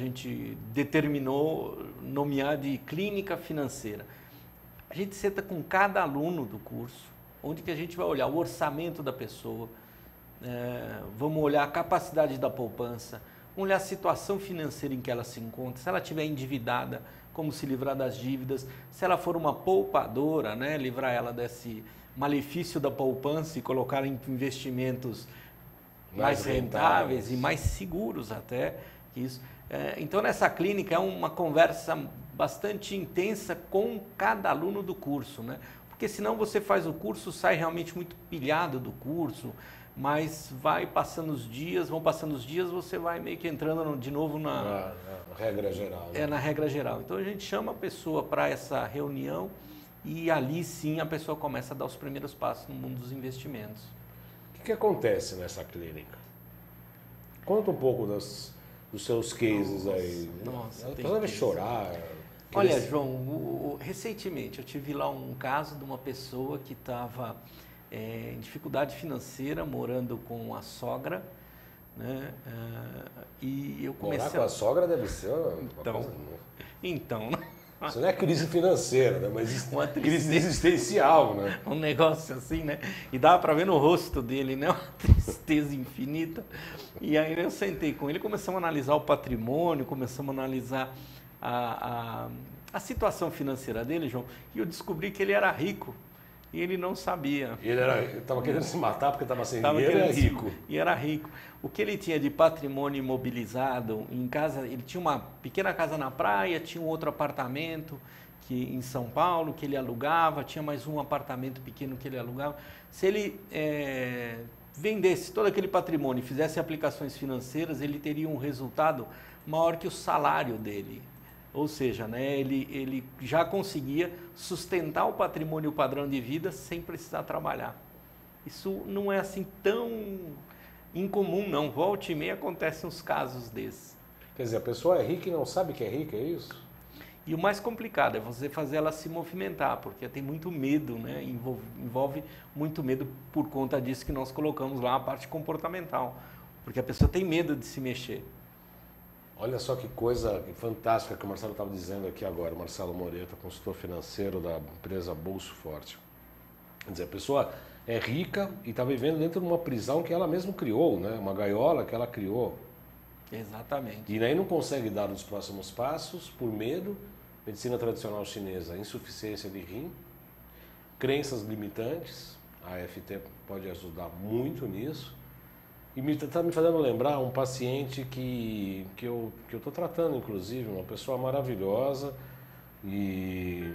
determinou nomear de clínica financeira. A gente senta com cada aluno do curso, onde que a gente vai olhar o orçamento da pessoa, vamos olhar a capacidade da poupança, vamos olhar a situação financeira em que ela se encontra, se ela estiver endividada, como se livrar das dívidas, se ela for uma poupadora, né, livrar ela desse malefício da poupança e colocar em investimentos mais rentáveis e mais seguros até que isso. Então nessa clínica é uma conversa bastante intensa com cada aluno do curso, né? Porque senão você faz o curso, sai realmente muito pilhado do curso, mas vão passando os dias, você vai meio que entrando de novo na regra geral. Né? Na regra geral. Então a gente chama a pessoa para essa reunião e ali sim a pessoa começa a dar os primeiros passos no mundo dos investimentos. O que acontece nessa clínica? Conta um pouco dos seus cases aí. Nossa, ela deve chorar. Olha, João, recentemente eu tive lá um caso de uma pessoa que estava em dificuldade financeira, morando com a sogra, né? E eu comecei Morar com a sogra deve ser uma coisa... Então, Isso não é crise financeira, né? Mas Uma crise existencial, né? Um negócio assim, né? E dava para ver no rosto dele, né? Uma tristeza infinita. E aí eu sentei com ele, começamos a analisar o patrimônio, começamos a analisar a situação financeira dele, João, e eu descobri que ele era rico e ele não sabia. Ele estava querendo se matar porque estava sem dinheiro e era rico. E era rico. O que ele tinha de patrimônio imobilizado em casa, ele tinha uma pequena casa na praia, tinha um outro apartamento em São Paulo que ele alugava, tinha mais um apartamento pequeno que ele alugava. Se ele vendesse todo aquele patrimônio e fizesse aplicações financeiras, ele teria um resultado maior que o salário dele. Ou seja, né, ele já conseguia sustentar o patrimônio e o padrão de vida sem precisar trabalhar. Isso não é assim tão incomum, não. Volta e meia acontecem uns casos desses. Quer dizer, a pessoa é rica e não sabe que é rica, é isso? E o mais complicado é você fazer ela se movimentar, porque tem muito medo, né? Envolve muito medo por conta disso que nós colocamos lá, a parte comportamental. Porque a pessoa tem medo de se mexer. Olha só que coisa fantástica que o Marcelo estava dizendo aqui agora, o Marcelo Moreta, consultor financeiro da empresa Bolso Forte. Quer dizer, a pessoa é rica e está vivendo dentro de uma prisão que ela mesma criou, né? Uma gaiola que ela criou. Exatamente. E aí não consegue dar os próximos passos por medo. Medicina tradicional chinesa, insuficiência de rim, crenças limitantes, a AFT pode ajudar muito nisso. E está me fazendo lembrar um paciente que eu estou tratando, inclusive, uma pessoa maravilhosa e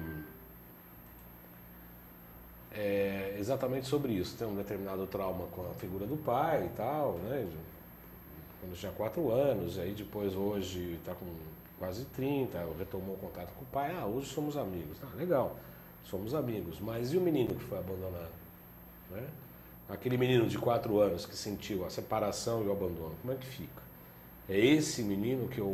é exatamente sobre isso. Tem um determinado trauma com a figura do pai e tal, né? Quando tinha 4 anos, e aí depois hoje está com quase 30, retomou o contato com o pai. Ah, hoje somos amigos. Ah, legal, somos amigos. Mas e o menino que foi abandonado? Né? Aquele menino de 4 anos que sentiu a separação e o abandono, como é que fica? É esse menino que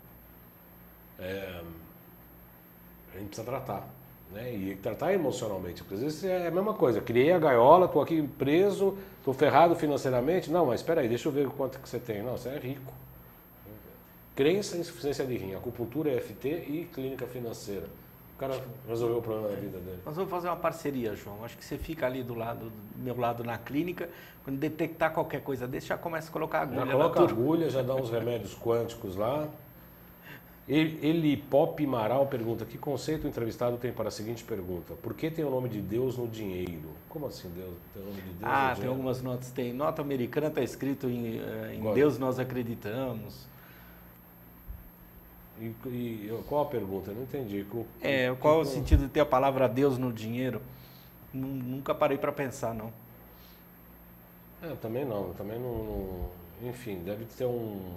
a gente precisa tratar, né? E tratar emocionalmente, porque às vezes é a mesma coisa, criei a gaiola, estou aqui preso, estou ferrado financeiramente, não, mas espera aí, deixa eu ver quanto que você tem. Não, você é rico. Crença e insuficiência de rim, acupuntura, EFT e clínica financeira. O cara resolveu o problema da vida dele. Nós vamos fazer uma parceria, João. Acho que você fica ali do meu lado na clínica, quando detectar qualquer coisa desse, já começa a colocar agulha. Já coloca agulha, já dá uns remédios quânticos lá. Ele Pop Maral pergunta, que conceito o entrevistado tem para a seguinte pergunta? Por que tem o nome de Deus no dinheiro? Como assim Deus tem o nome de Deus no dinheiro? Tem algumas notas. Tem nota americana, está escrito em Deus nós acreditamos. E qual a pergunta? Eu não entendi. Qual o sentido de ter a palavra Deus no dinheiro? Nunca parei para pensar, não. Também não. Enfim, deve ter um...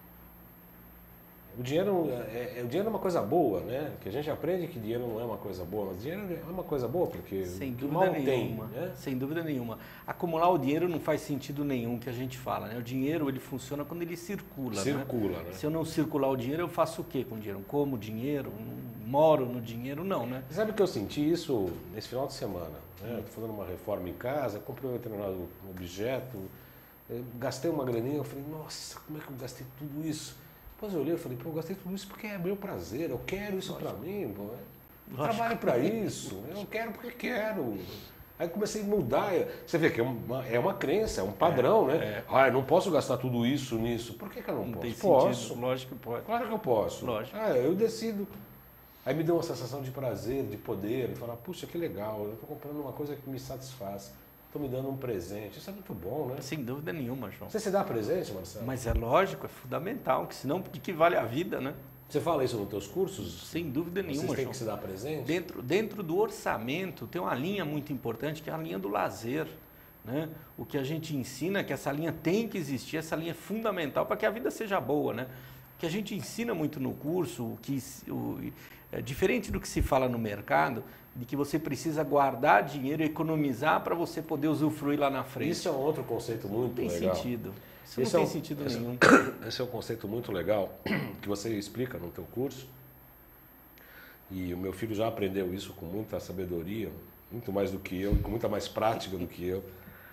O dinheiro é uma coisa boa, né? Que a gente aprende que dinheiro não é uma coisa boa, mas dinheiro é uma coisa boa, porque sem dúvida mal nenhuma, tem. Né? Sem dúvida nenhuma. Acumular o dinheiro não faz sentido nenhum que a gente fala, né? O dinheiro ele funciona quando ele circula. Né? Se eu não circular o dinheiro, eu faço o quê com o dinheiro? Como dinheiro? Moro no dinheiro? Não, né? Sabe que eu senti isso nesse final de semana? Né? Estou fazendo uma reforma em casa, comprei um determinado objeto, gastei uma graninha, eu falei, nossa, como é que eu gastei tudo isso? Depois eu olhei e falei, eu gastei tudo isso porque é meu prazer, eu quero isso para mim, pô. Eu trabalho para isso, eu quero porque quero. Aí comecei a mudar, você vê que é uma crença, é um padrão, né? Eu não posso gastar tudo isso nisso. Por que eu não posso? Posso. Lógico que pode. Claro que eu posso. Lógico. Eu decido. Aí me deu uma sensação de prazer, de poder, de falar, puxa, que legal, eu estou comprando uma coisa que me satisfaz. Estou me dando um presente. Isso é muito bom, né? Sem dúvida nenhuma, João. Você se dá presente, Marcelo? Mas é lógico, é fundamental, que senão de que vale a vida, né? Você fala isso nos teus cursos? Sem dúvida nenhuma, Vocês têm João. que se dar presente? Dentro do orçamento tem uma linha muito importante, que é a linha do lazer. Né? O que a gente ensina é que essa linha tem que existir, essa linha é fundamental para que a vida seja boa. Né? O que a gente ensina muito no curso, diferente do que se fala no mercado, de que você precisa guardar dinheiro, economizar para você poder usufruir lá na frente. Isso é um outro conceito muito legal. Não tem sentido. Isso não tem sentido nenhum. Esse é um conceito muito legal que você explica no teu curso. E o meu filho já aprendeu isso com muita sabedoria, muito mais do que eu, com muita mais prática do que eu.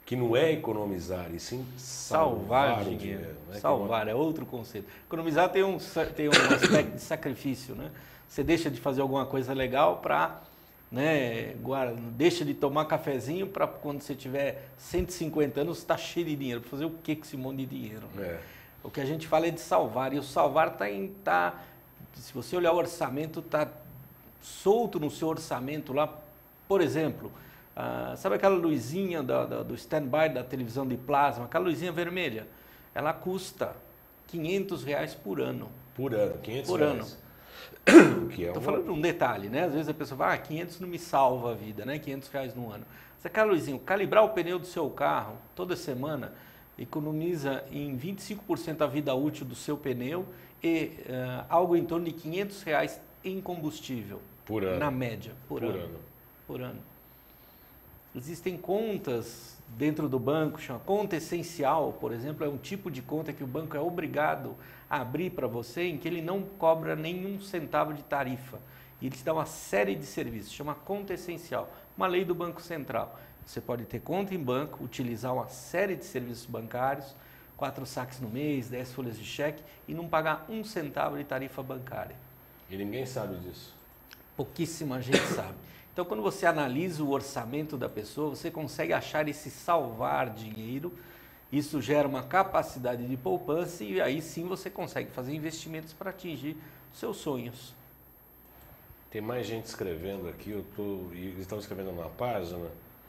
que não é economizar, e sim salvar o dinheiro. Né? Salvar é outro conceito. Economizar tem um aspecto de sacrifício, né? Você deixa de fazer alguma coisa legal para, né, deixa de tomar cafezinho para quando você tiver 150 anos, você está cheio de dinheiro. Para fazer o que com esse monte de dinheiro? Né? O que a gente fala é de salvar, e o salvar se você olhar o orçamento, está solto no seu orçamento lá. Por exemplo, sabe aquela luzinha do stand-by da televisão de plasma, aquela luzinha vermelha? Ela custa R$500 por ano. Por ano, 500 por reais. Ano. Estou falando de um detalhe, né? Às vezes a pessoa fala, 500 não me salva a vida, né? R$500 no ano. Mas aquela luzinha, calibrar o pneu do seu carro toda semana, economiza em 25% a vida útil do seu pneu e algo em torno de R$500 em combustível. Por ano. Na média, por ano. Por ano. Existem contas dentro do banco, chama conta essencial, por exemplo, é um tipo de conta que o banco é obrigado a abrir para você, em que ele não cobra nenhum centavo de tarifa. E ele te dá uma série de serviços, chama conta essencial, uma lei do Banco Central. Você pode ter conta em banco, utilizar uma série de serviços bancários, 4 saques no mês, 10 folhas de cheque e não pagar um centavo de tarifa bancária. E ninguém sabe disso. Pouquíssima gente sabe. Então, quando você analisa o orçamento da pessoa, você consegue achar esse salvar dinheiro, isso gera uma capacidade de poupança e aí sim você consegue fazer investimentos para atingir os seus sonhos. Tem mais gente escrevendo aqui, e eles estão escrevendo na página,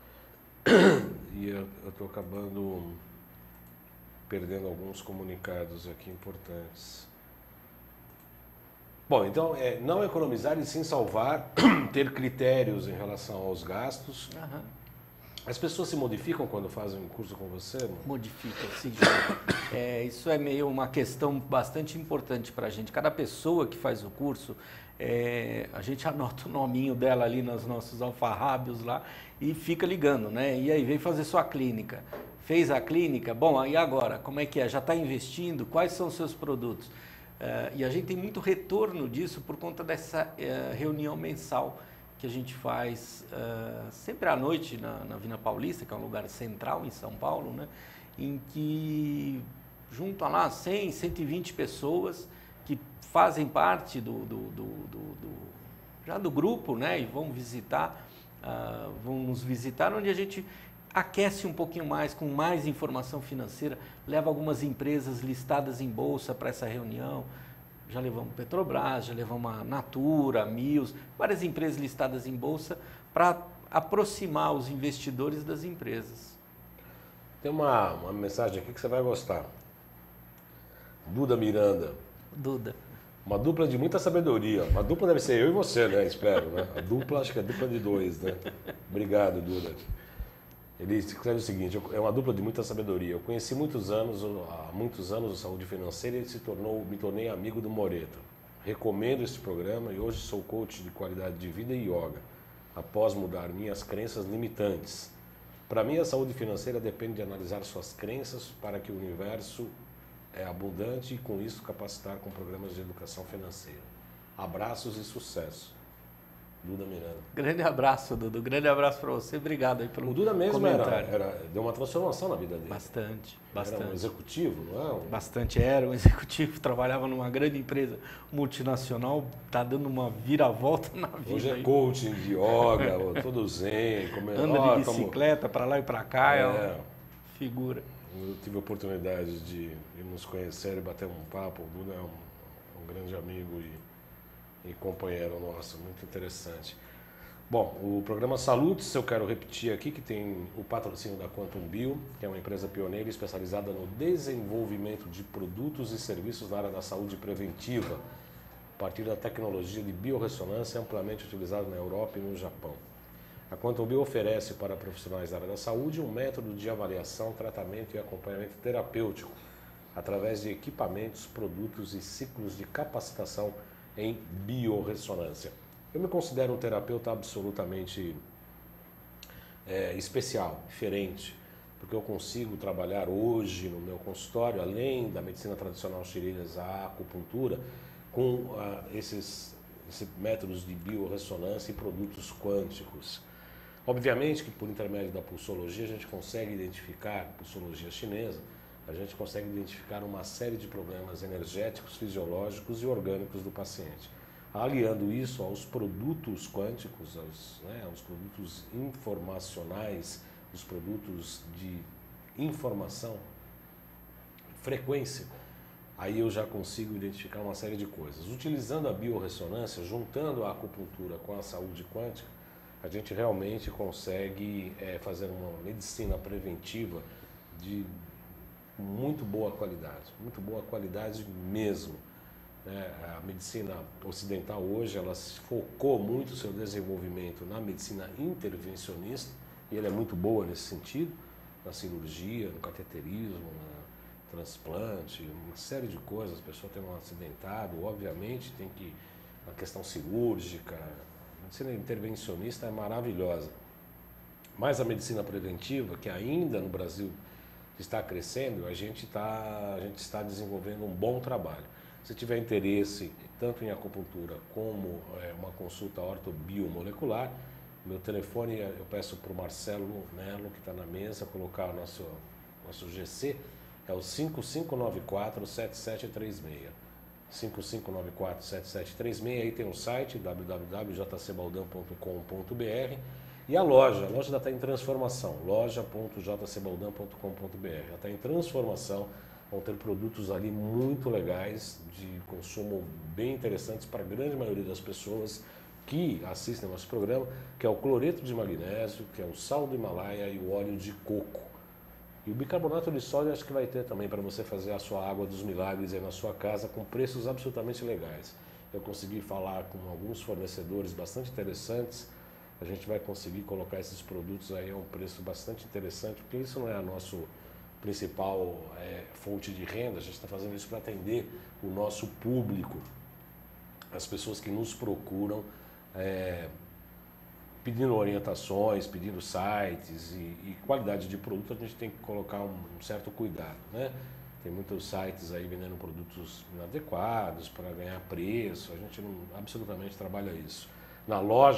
e eu estou acabando perdendo alguns comunicados aqui importantes. Bom, então, não economizar e sim salvar, ter critérios em relação aos gastos. Uhum. As pessoas se modificam quando fazem um curso com você? Não? Modificam, sim. Isso é meio uma questão bastante importante para a gente. Cada pessoa que faz o curso, a gente anota o nominho dela ali nos nossos alfarrábios lá e fica ligando, né? E aí, vem fazer sua clínica. Fez a clínica, bom, e agora? Como é que é? Já está investindo? Quais são os seus produtos? E a gente tem muito retorno disso por conta dessa reunião mensal que a gente faz sempre à noite na Vila Paulista, que é um lugar central em São Paulo, né? Em que juntam lá 100, 120 pessoas que fazem parte já do grupo, né? E vão nos visitar, onde a gente aquece um pouquinho mais, com mais informação financeira, leva algumas empresas listadas em bolsa para essa reunião. Já levamos Petrobras, já levamos a Natura, a Mills, várias empresas listadas em bolsa para aproximar os investidores das empresas. Tem uma mensagem aqui que você vai gostar. Duda Miranda. Duda. Uma dupla de muita sabedoria. Uma dupla deve ser eu e você, né? Espero, né? A dupla, acho que é dupla de 2, né? Obrigado, Duda. Ele escreve o seguinte: é uma dupla de muita sabedoria. Eu conheci há muitos anos o Saúde Financeira e me tornei amigo do Moreto. Recomendo este programa e hoje sou coach de qualidade de vida e yoga, após mudar minhas crenças limitantes. Para mim, a saúde financeira depende de analisar suas crenças para que o universo é abundante e com isso capacitar com programas de educação financeira. Abraços e sucesso. Duda Miranda. Grande abraço, Dudu. Grande abraço para você. Obrigado aí pelo comentário. O Duda mesmo deu uma transformação na vida dele. Bastante. Era um executivo, não é? Bastante. Era um executivo, trabalhava numa grande empresa multinacional, está dando uma viravolta na vida. Hoje é coaching de yoga, todo zen. Anda de bicicleta para lá e para cá, é uma figura. Eu tive a oportunidade de nos conhecer e bater um papo. O Duda é um grande amigo e companheiro nosso, muito interessante. Bom, o programa Salutes, eu quero repetir aqui, que tem o patrocínio da Quantum Bio, que é uma empresa pioneira especializada no desenvolvimento de produtos e serviços na área da saúde preventiva, a partir da tecnologia de biorressonância amplamente utilizada na Europa e no Japão. A Quantum Bio oferece para profissionais da área da saúde um método de avaliação, tratamento e acompanhamento terapêutico, através de equipamentos, produtos e ciclos de capacitação em biorressonância. Eu me considero um terapeuta absolutamente especial, diferente, porque eu consigo trabalhar hoje no meu consultório, além da medicina tradicional chinesa, a acupuntura, com esses métodos de biorressonância e produtos quânticos. Obviamente que por intermédio da pulsologia a gente consegue identificar, pulsologia chinesa, a gente consegue identificar uma série de problemas energéticos, fisiológicos e orgânicos do paciente. Aliando isso aos produtos quânticos, aos produtos informacionais, os produtos de informação, frequência, aí eu já consigo identificar uma série de coisas. Utilizando a biorressonância, juntando a acupuntura com a saúde quântica, a gente realmente consegue fazer uma medicina preventiva de muito boa qualidade mesmo. A medicina ocidental hoje, ela focou muito o seu desenvolvimento na medicina intervencionista, e ela é muito boa nesse sentido, na cirurgia, no cateterismo, no transplante, uma série de coisas. A pessoa tem um acidentado, obviamente, tem que, na questão cirúrgica, a medicina intervencionista é maravilhosa. Mas a medicina preventiva, que ainda no Brasil está crescendo, a gente está desenvolvendo um bom trabalho. Se tiver interesse tanto em acupuntura como uma consulta ortobiomolecular, meu telefone, eu peço para o Marcelo Melo, que está na mesa, colocar o nosso GC, é o 5594-7736. 5594-7736, aí tem o site www.jcbaldan.com.br e a loja ainda está em transformação, loja.jcbaldan.com.br, já está em transformação. Vão ter produtos ali muito legais, de consumo bem interessantes para a grande maioria das pessoas que assistem ao nosso programa, que é o cloreto de magnésio, que é o sal do Himalaia e o óleo de coco. E o bicarbonato de sódio acho que vai ter também para você fazer a sua água dos milagres aí na sua casa com preços absolutamente legais. Eu consegui falar com alguns fornecedores bastante interessantes, a gente vai conseguir colocar esses produtos aí a um preço bastante interessante, porque isso não é a nossa principal fonte de renda, a gente está fazendo isso para atender o nosso público, as pessoas que nos procuram pedindo orientações, pedindo sites e qualidade de produto, a gente tem que colocar um certo cuidado, né? Tem muitos sites aí vendendo produtos inadequados para ganhar preço, a gente não absolutamente trabalha isso. Na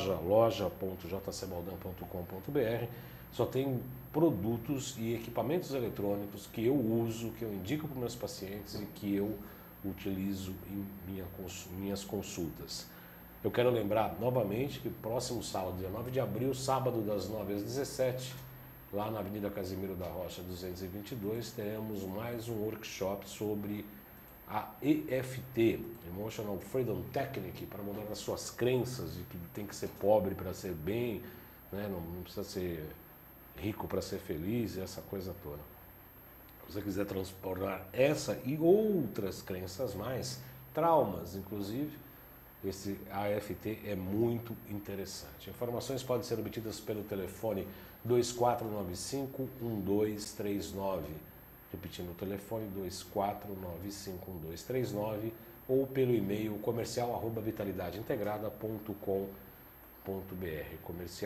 loja.jcbaldan.com.br só tem produtos e equipamentos eletrônicos que eu uso, que eu indico para os meus pacientes e que eu utilizo em minhas consultas. Eu quero lembrar novamente que próximo sábado, 19 de abril, sábado das 9 às 17, lá na Avenida Casimiro da Rocha 222, teremos mais um workshop sobre a EFT, Emotional Freedom Technique, para mudar as suas crenças de que tem que ser pobre para ser bem, né? Não precisa ser rico para ser feliz, essa coisa toda. Se você quiser transformar essa e outras crenças mais, traumas inclusive, esse AFT é muito interessante. Informações podem ser obtidas pelo telefone 2495-1239, repetindo o telefone 2495-1239 ou pelo e-mail comercial@vitalidadeintegrada.com.br,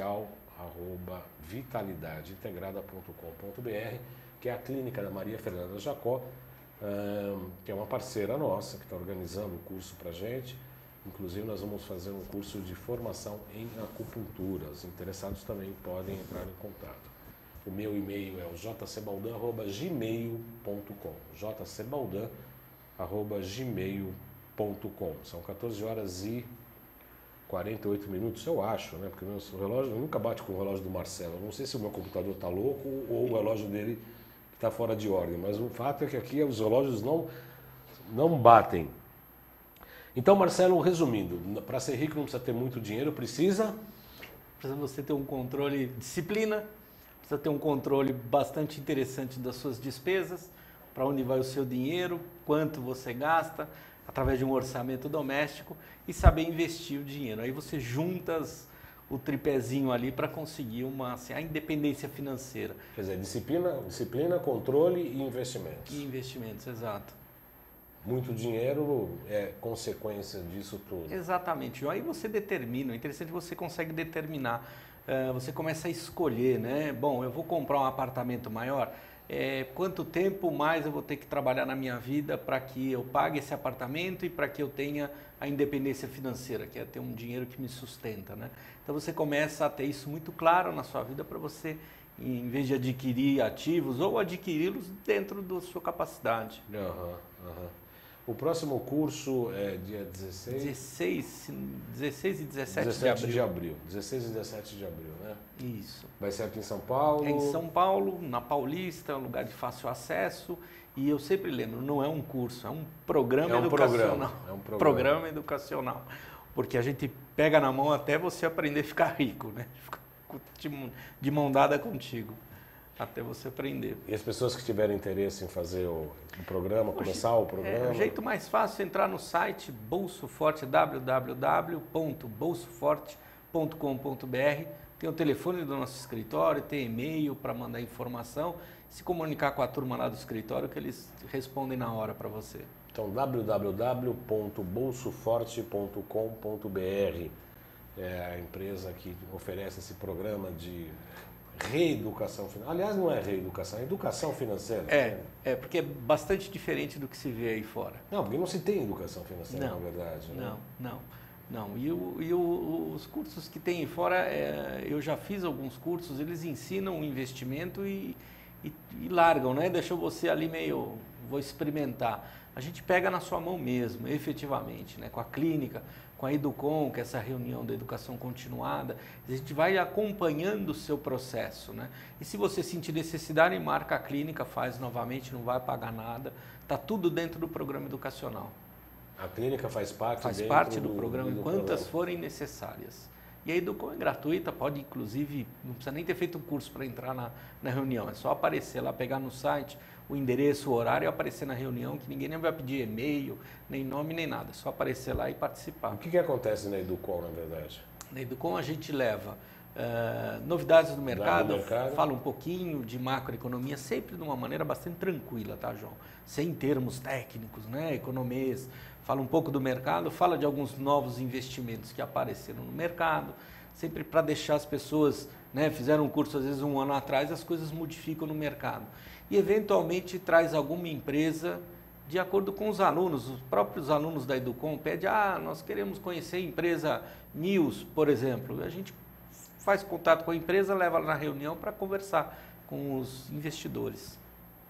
comercial@vitalidadeintegrada.com.br, que é a clínica da Maria Fernanda Jacó, que é uma parceira nossa, que está organizando o curso para a gente. Inclusive nós vamos fazer um curso de formação em acupuntura. Os interessados também podem entrar em contato. O meu e-mail é o jcbaldan@gmail.com, jcbaldan@gmail.com. São 14 horas e 48 minutos, eu acho, né? Porque o meu relógio nunca bate com o relógio do Marcelo. Eu não sei se o meu computador está louco ou o relógio dele está fora de ordem, mas o fato é que aqui os relógios não batem. Então, Marcelo, resumindo, para ser rico não precisa ter muito dinheiro, precisa você ter um controle, disciplina, precisa ter um controle bastante interessante das suas despesas, para onde vai o seu dinheiro, quanto você gasta, através de um orçamento doméstico e saber investir o dinheiro. Aí você junta o tripézinho ali para conseguir a independência financeira. Quer dizer, disciplina, controle e investimentos. E investimentos, exato. Muito dinheiro é consequência disso tudo. Exatamente. Aí você determina, é interessante que você consegue determinar, você começa a escolher, né? Bom, eu vou comprar um apartamento maior, quanto tempo mais eu vou ter que trabalhar na minha vida para que eu pague esse apartamento e para que eu tenha a independência financeira, que é ter um dinheiro que me sustenta, né? Então você começa a ter isso muito claro na sua vida para você, em vez de adquirir ativos ou adquiri-los dentro da sua capacidade. O próximo curso é dia 16 e 17 de abril. 16 e 17 de abril, né? Isso. Vai ser aqui em São Paulo? É em São Paulo, na Paulista, um lugar de fácil acesso. E eu sempre lembro, não é um curso, é um programa educacional. É um programa educacional. Porque a gente pega na mão até você aprender a ficar rico, né? Fica de mão dada contigo, até você aprender. E as pessoas que tiverem interesse em fazer o programa, começar o programa? O jeito mais fácil é entrar no site Bolso Forte, www.bolsoforte.com.br. Tem o telefone do nosso escritório, tem e-mail para mandar informação, se comunicar com a turma lá do escritório que eles respondem na hora para você. Então, www.bolsoforte.com.br é a empresa que oferece esse programa de reeducação financeira. Aliás, não é reeducação, é educação financeira. Porque é bastante diferente do que se vê aí fora. Não, porque não se tem educação financeira, na verdade. Né? Não. E os cursos que tem aí fora, eu já fiz alguns cursos, eles ensinam o investimento e largam, né? Deixam você ali meio, vou experimentar. A gente pega na sua mão mesmo, efetivamente, né? Com a clínica, com a Educom, que é essa reunião da educação continuada, a gente vai acompanhando o seu processo, né? E se você sentir necessidade, marca a clínica, faz novamente, não vai pagar nada, está tudo dentro do programa educacional. A clínica faz parte do programa, quantas forem necessárias. E a Educom é gratuita, pode inclusive, não precisa nem ter feito um curso para entrar na reunião, é só aparecer lá, pegar no site o endereço, o horário e aparecer na reunião, que ninguém nem vai pedir e-mail, nem nome, nem nada, é só aparecer lá e participar. O que acontece na Educom, na verdade? Na Educom a gente leva novidades do mercado, fala um pouquinho de macroeconomia, sempre de uma maneira bastante tranquila, tá, João? Sem termos técnicos, né? Economês, fala um pouco do mercado, fala de alguns novos investimentos que apareceram no mercado, sempre para deixar as pessoas, né? Fizeram um curso às vezes um ano atrás, as coisas modificam no mercado. E eventualmente traz alguma empresa de acordo com os alunos, os próprios alunos da Educom pedem, nós queremos conhecer a empresa News, por exemplo. A gente faz contato com a empresa, leva lá na reunião para conversar com os investidores.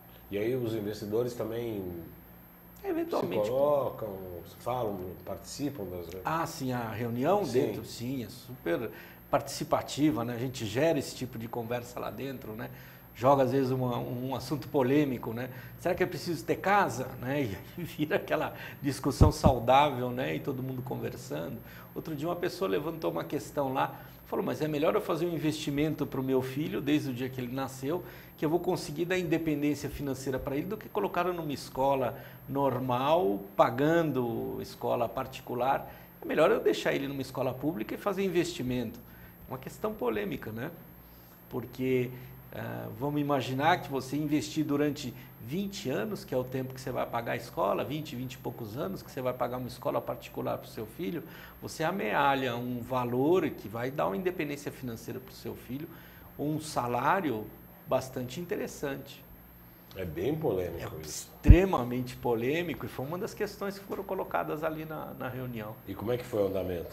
E aí os investidores também eventualmente se colocam, falam, participam das... sim, a reunião sim. dentro, sim, é super participativa, né? A gente gera esse tipo de conversa lá dentro, né? Joga às vezes um assunto polêmico, né? Será que é preciso ter casa? Né? E aí vira aquela discussão saudável, né? E todo mundo conversando. Outro dia uma pessoa levantou uma questão lá, falou, mas é melhor eu fazer um investimento para o meu filho desde o dia que ele nasceu, que eu vou conseguir dar independência financeira para ele, do que colocar numa escola normal, pagando escola particular. É melhor eu deixar ele numa escola pública e fazer investimento. É uma questão polêmica, né? Porque... vamos imaginar que você investir durante 20 anos, que é o tempo que você vai pagar a escola, 20 e poucos anos que você vai pagar uma escola particular para o seu filho, você amealha um valor que vai dar uma independência financeira para o seu filho, ou um salário bastante interessante. É bem polêmico isso. Extremamente polêmico, e foi uma das questões que foram colocadas ali na reunião. E como é que foi o andamento?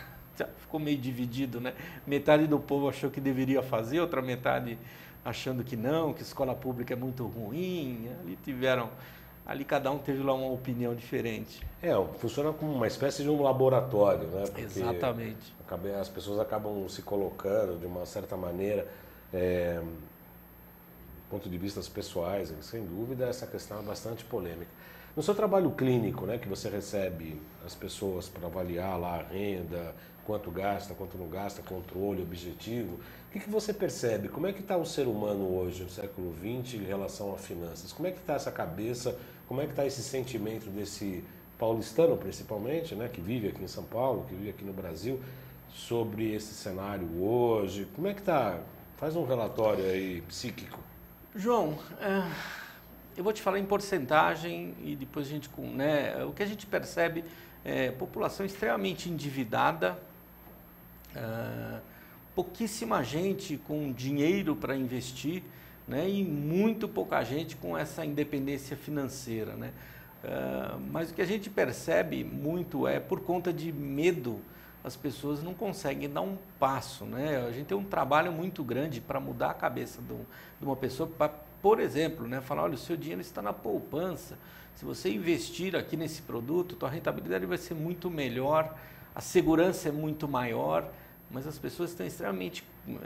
Ficou meio dividido, né? Metade do povo achou que deveria fazer, outra metade achando que não, que escola pública é muito ruim. Ali cada um teve lá uma opinião diferente. Funciona como uma espécie de um laboratório, né? Porque exatamente. As pessoas acabam se colocando de uma certa maneira, do ponto de vista pessoais, sem dúvida, essa questão é bastante polêmica. No seu trabalho clínico, né, que você recebe as pessoas para avaliar lá a renda, quanto gasta, quanto não gasta, controle, objetivo, o que você percebe? Como é que está o ser humano hoje, no século XX, em relação a finanças? Como é que está essa cabeça, como é que está esse sentimento desse paulistano, principalmente, né, que vive aqui em São Paulo, que vive aqui no Brasil, sobre esse cenário hoje? Como é que está? Faz um relatório aí psíquico. João, eu vou te falar em porcentagem e depois a gente, né, o que a gente percebe é população extremamente endividada, pouquíssima gente com dinheiro para investir, né, e muito pouca gente com essa independência financeira, né. Mas o que a gente percebe muito é por conta de medo, as pessoas não conseguem dar um passo, né? A gente tem um trabalho muito grande para mudar a cabeça de uma pessoa, para, por exemplo, né, falar, olha, o seu dinheiro está na poupança, se você investir aqui nesse produto, tua rentabilidade vai ser muito melhor, a segurança é muito maior, mas as pessoas estão extremamente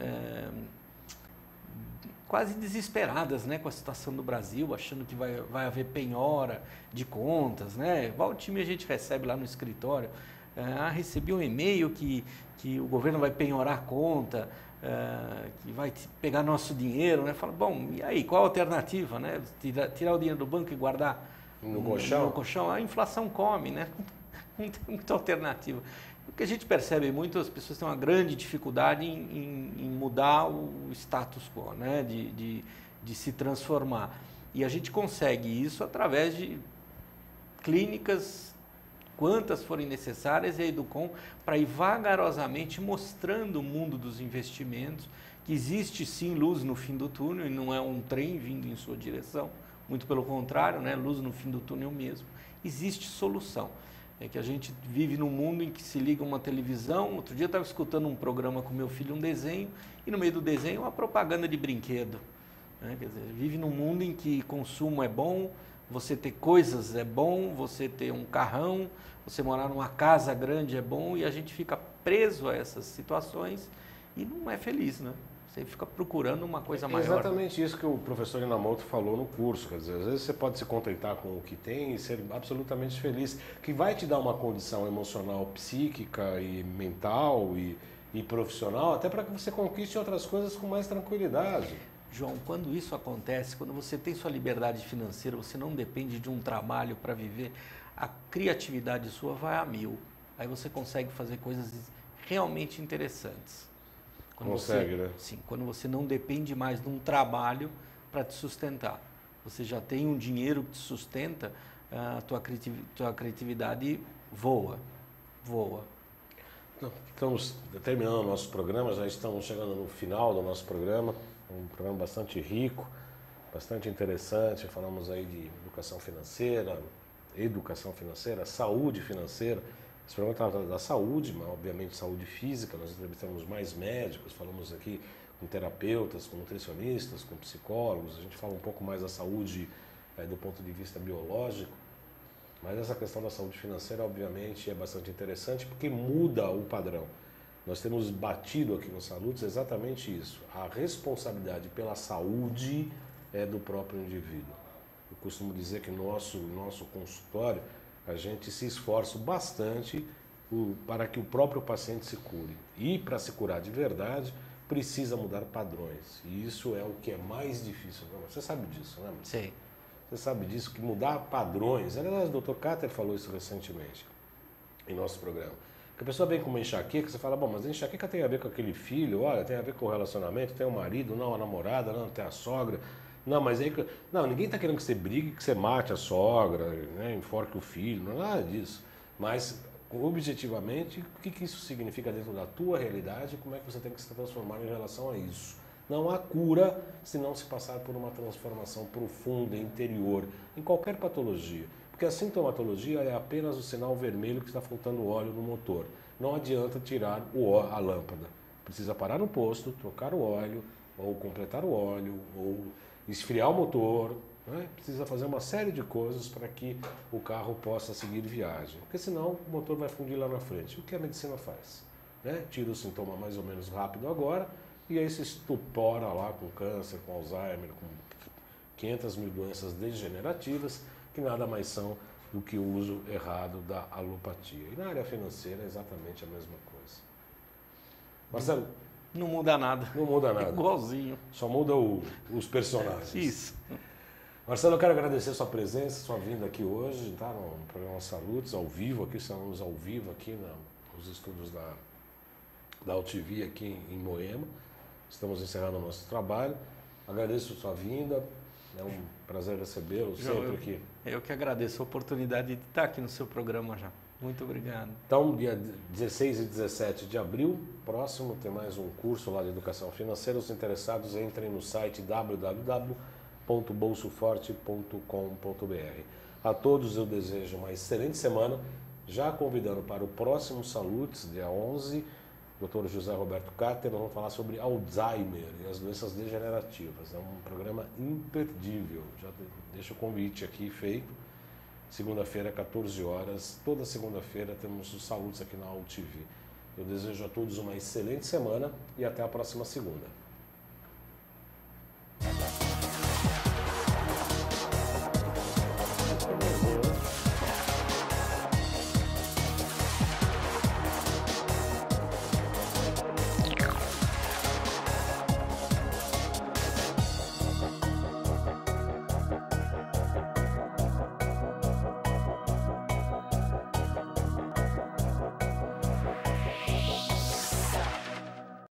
quase desesperadas, né, com a situação do Brasil, achando que vai haver penhora de contas, né? Volta e meia a gente recebe lá no escritório, recebi um e-mail que o governo vai penhorar a conta, que vai pegar nosso dinheiro, né? Fala, bom, e aí, qual a alternativa, né? Tirar o dinheiro do banco e guardar no colchão? No colchão, a inflação come, né? Não tem muita alternativa. O que a gente percebe muito, as pessoas têm uma grande dificuldade em mudar o status quo, né? De se transformar. E a gente consegue isso através de clínicas, quantas forem necessárias, e a Educom, para ir vagarosamente mostrando o mundo dos investimentos, que existe sim luz no fim do túnel, e não é um trem vindo em sua direção, muito pelo contrário, né? Luz no fim do túnel mesmo. Existe solução. É que a gente vive num mundo em que se liga uma televisão. Outro dia eu estava escutando um programa com meu filho, um desenho, e no meio do desenho uma propaganda de brinquedo. Né? Quer dizer, vive num mundo em que consumo é bom, você ter coisas é bom, você ter um carrão, você morar numa casa grande é bom, e a gente fica preso a essas situações e não é feliz, né? Você fica procurando uma coisa maior. Exatamente isso que o professor Inamoto falou no curso. Quer dizer, às vezes você pode se contentar com o que tem e ser absolutamente feliz, que vai te dar uma condição emocional, psíquica e mental e profissional, até para que você conquiste outras coisas com mais tranquilidade. João, quando isso acontece, quando você tem sua liberdade financeira, você não depende de um trabalho para viver, a criatividade sua vai a mil. Aí você consegue fazer coisas realmente interessantes. Consegue, né? Sim, quando você não depende mais de um trabalho para te sustentar. Você já tem um dinheiro que te sustenta, a tua criatividade voa. Estamos terminando o nosso programa, já estamos chegando no final do nosso programa, um programa bastante rico, bastante interessante. Falamos aí de educação financeira, saúde financeira. Esse programa trata da saúde, mas obviamente saúde física. Nós entrevistamos mais médicos, falamos aqui com terapeutas, com nutricionistas, com psicólogos. A gente fala um pouco mais da saúde do ponto de vista biológico. Mas essa questão da saúde financeira, obviamente, é bastante interessante porque muda o padrão. Nós temos batido aqui no Salutos exatamente isso. A responsabilidade pela saúde é do próprio indivíduo. Eu costumo dizer que no nosso consultório, a gente se esforça bastante para que o próprio paciente se cure. E para se curar de verdade, precisa mudar padrões. E isso é o que é mais difícil. Você sabe disso, né? Sim. Você sabe disso, que mudar padrões. Aliás, o Dr. Cáter falou isso recentemente em nosso programa. Que a pessoa vem com uma enxaqueca, você fala, bom, mas a enxaqueca tem a ver com aquele filho, olha, tem a ver com o relacionamento, tem o marido, não a namorada, não, tem a sogra. Não, mas aí... Não, ninguém está querendo que você brigue, que você mate a sogra, né, enforque o filho, não é nada disso. Mas, objetivamente, o que isso significa dentro da tua realidade e como é que você tem que se transformar em relação a isso? Não há cura se não se passar por uma transformação profunda, interior, em qualquer patologia. Porque a sintomatologia é apenas o sinal vermelho que está faltando óleo no motor. Não adianta tirar a lâmpada. Precisa parar no posto, trocar o óleo, ou completar o óleo, ou esfriar o motor, né? Precisa fazer uma série de coisas para que o carro possa seguir viagem, porque senão o motor vai fundir lá na frente. O que a medicina faz? Né? Tira o sintoma mais ou menos rápido agora e aí se estupora lá com câncer, com Alzheimer, com 500 mil doenças degenerativas que nada mais são do que o uso errado da alopatia. E na área financeira é exatamente a mesma coisa. Marcelo, não muda nada. Não muda nada. Igualzinho. Só muda os personagens. Isso. Marcelo, eu quero agradecer a sua presença, sua vinda aqui hoje, tá? No programa Salutos, ao vivo, aqui estamos ao vivo aqui nos estúdios da UTV aqui em Moema. Estamos encerrando o nosso trabalho. Agradeço a sua vinda, é um prazer recebê-lo sempre aqui. Eu que agradeço a oportunidade de estar aqui no seu programa já. Muito obrigado. Então, dia 16 e 17 de abril, próximo, tem mais um curso lá de educação financeira. Os interessados entrem no site www.bolsoforte.com.br. A todos eu desejo uma excelente semana, já convidando para o próximo Salutes, dia 11, Dr. José Roberto Cáter, nós vamos falar sobre Alzheimer e as doenças degenerativas. É um programa imperdível, já deixo o convite aqui feito. Segunda-feira, 14 horas, toda segunda-feira temos os Salutes aqui na UTV. Eu desejo a todos uma excelente semana e até a próxima segunda.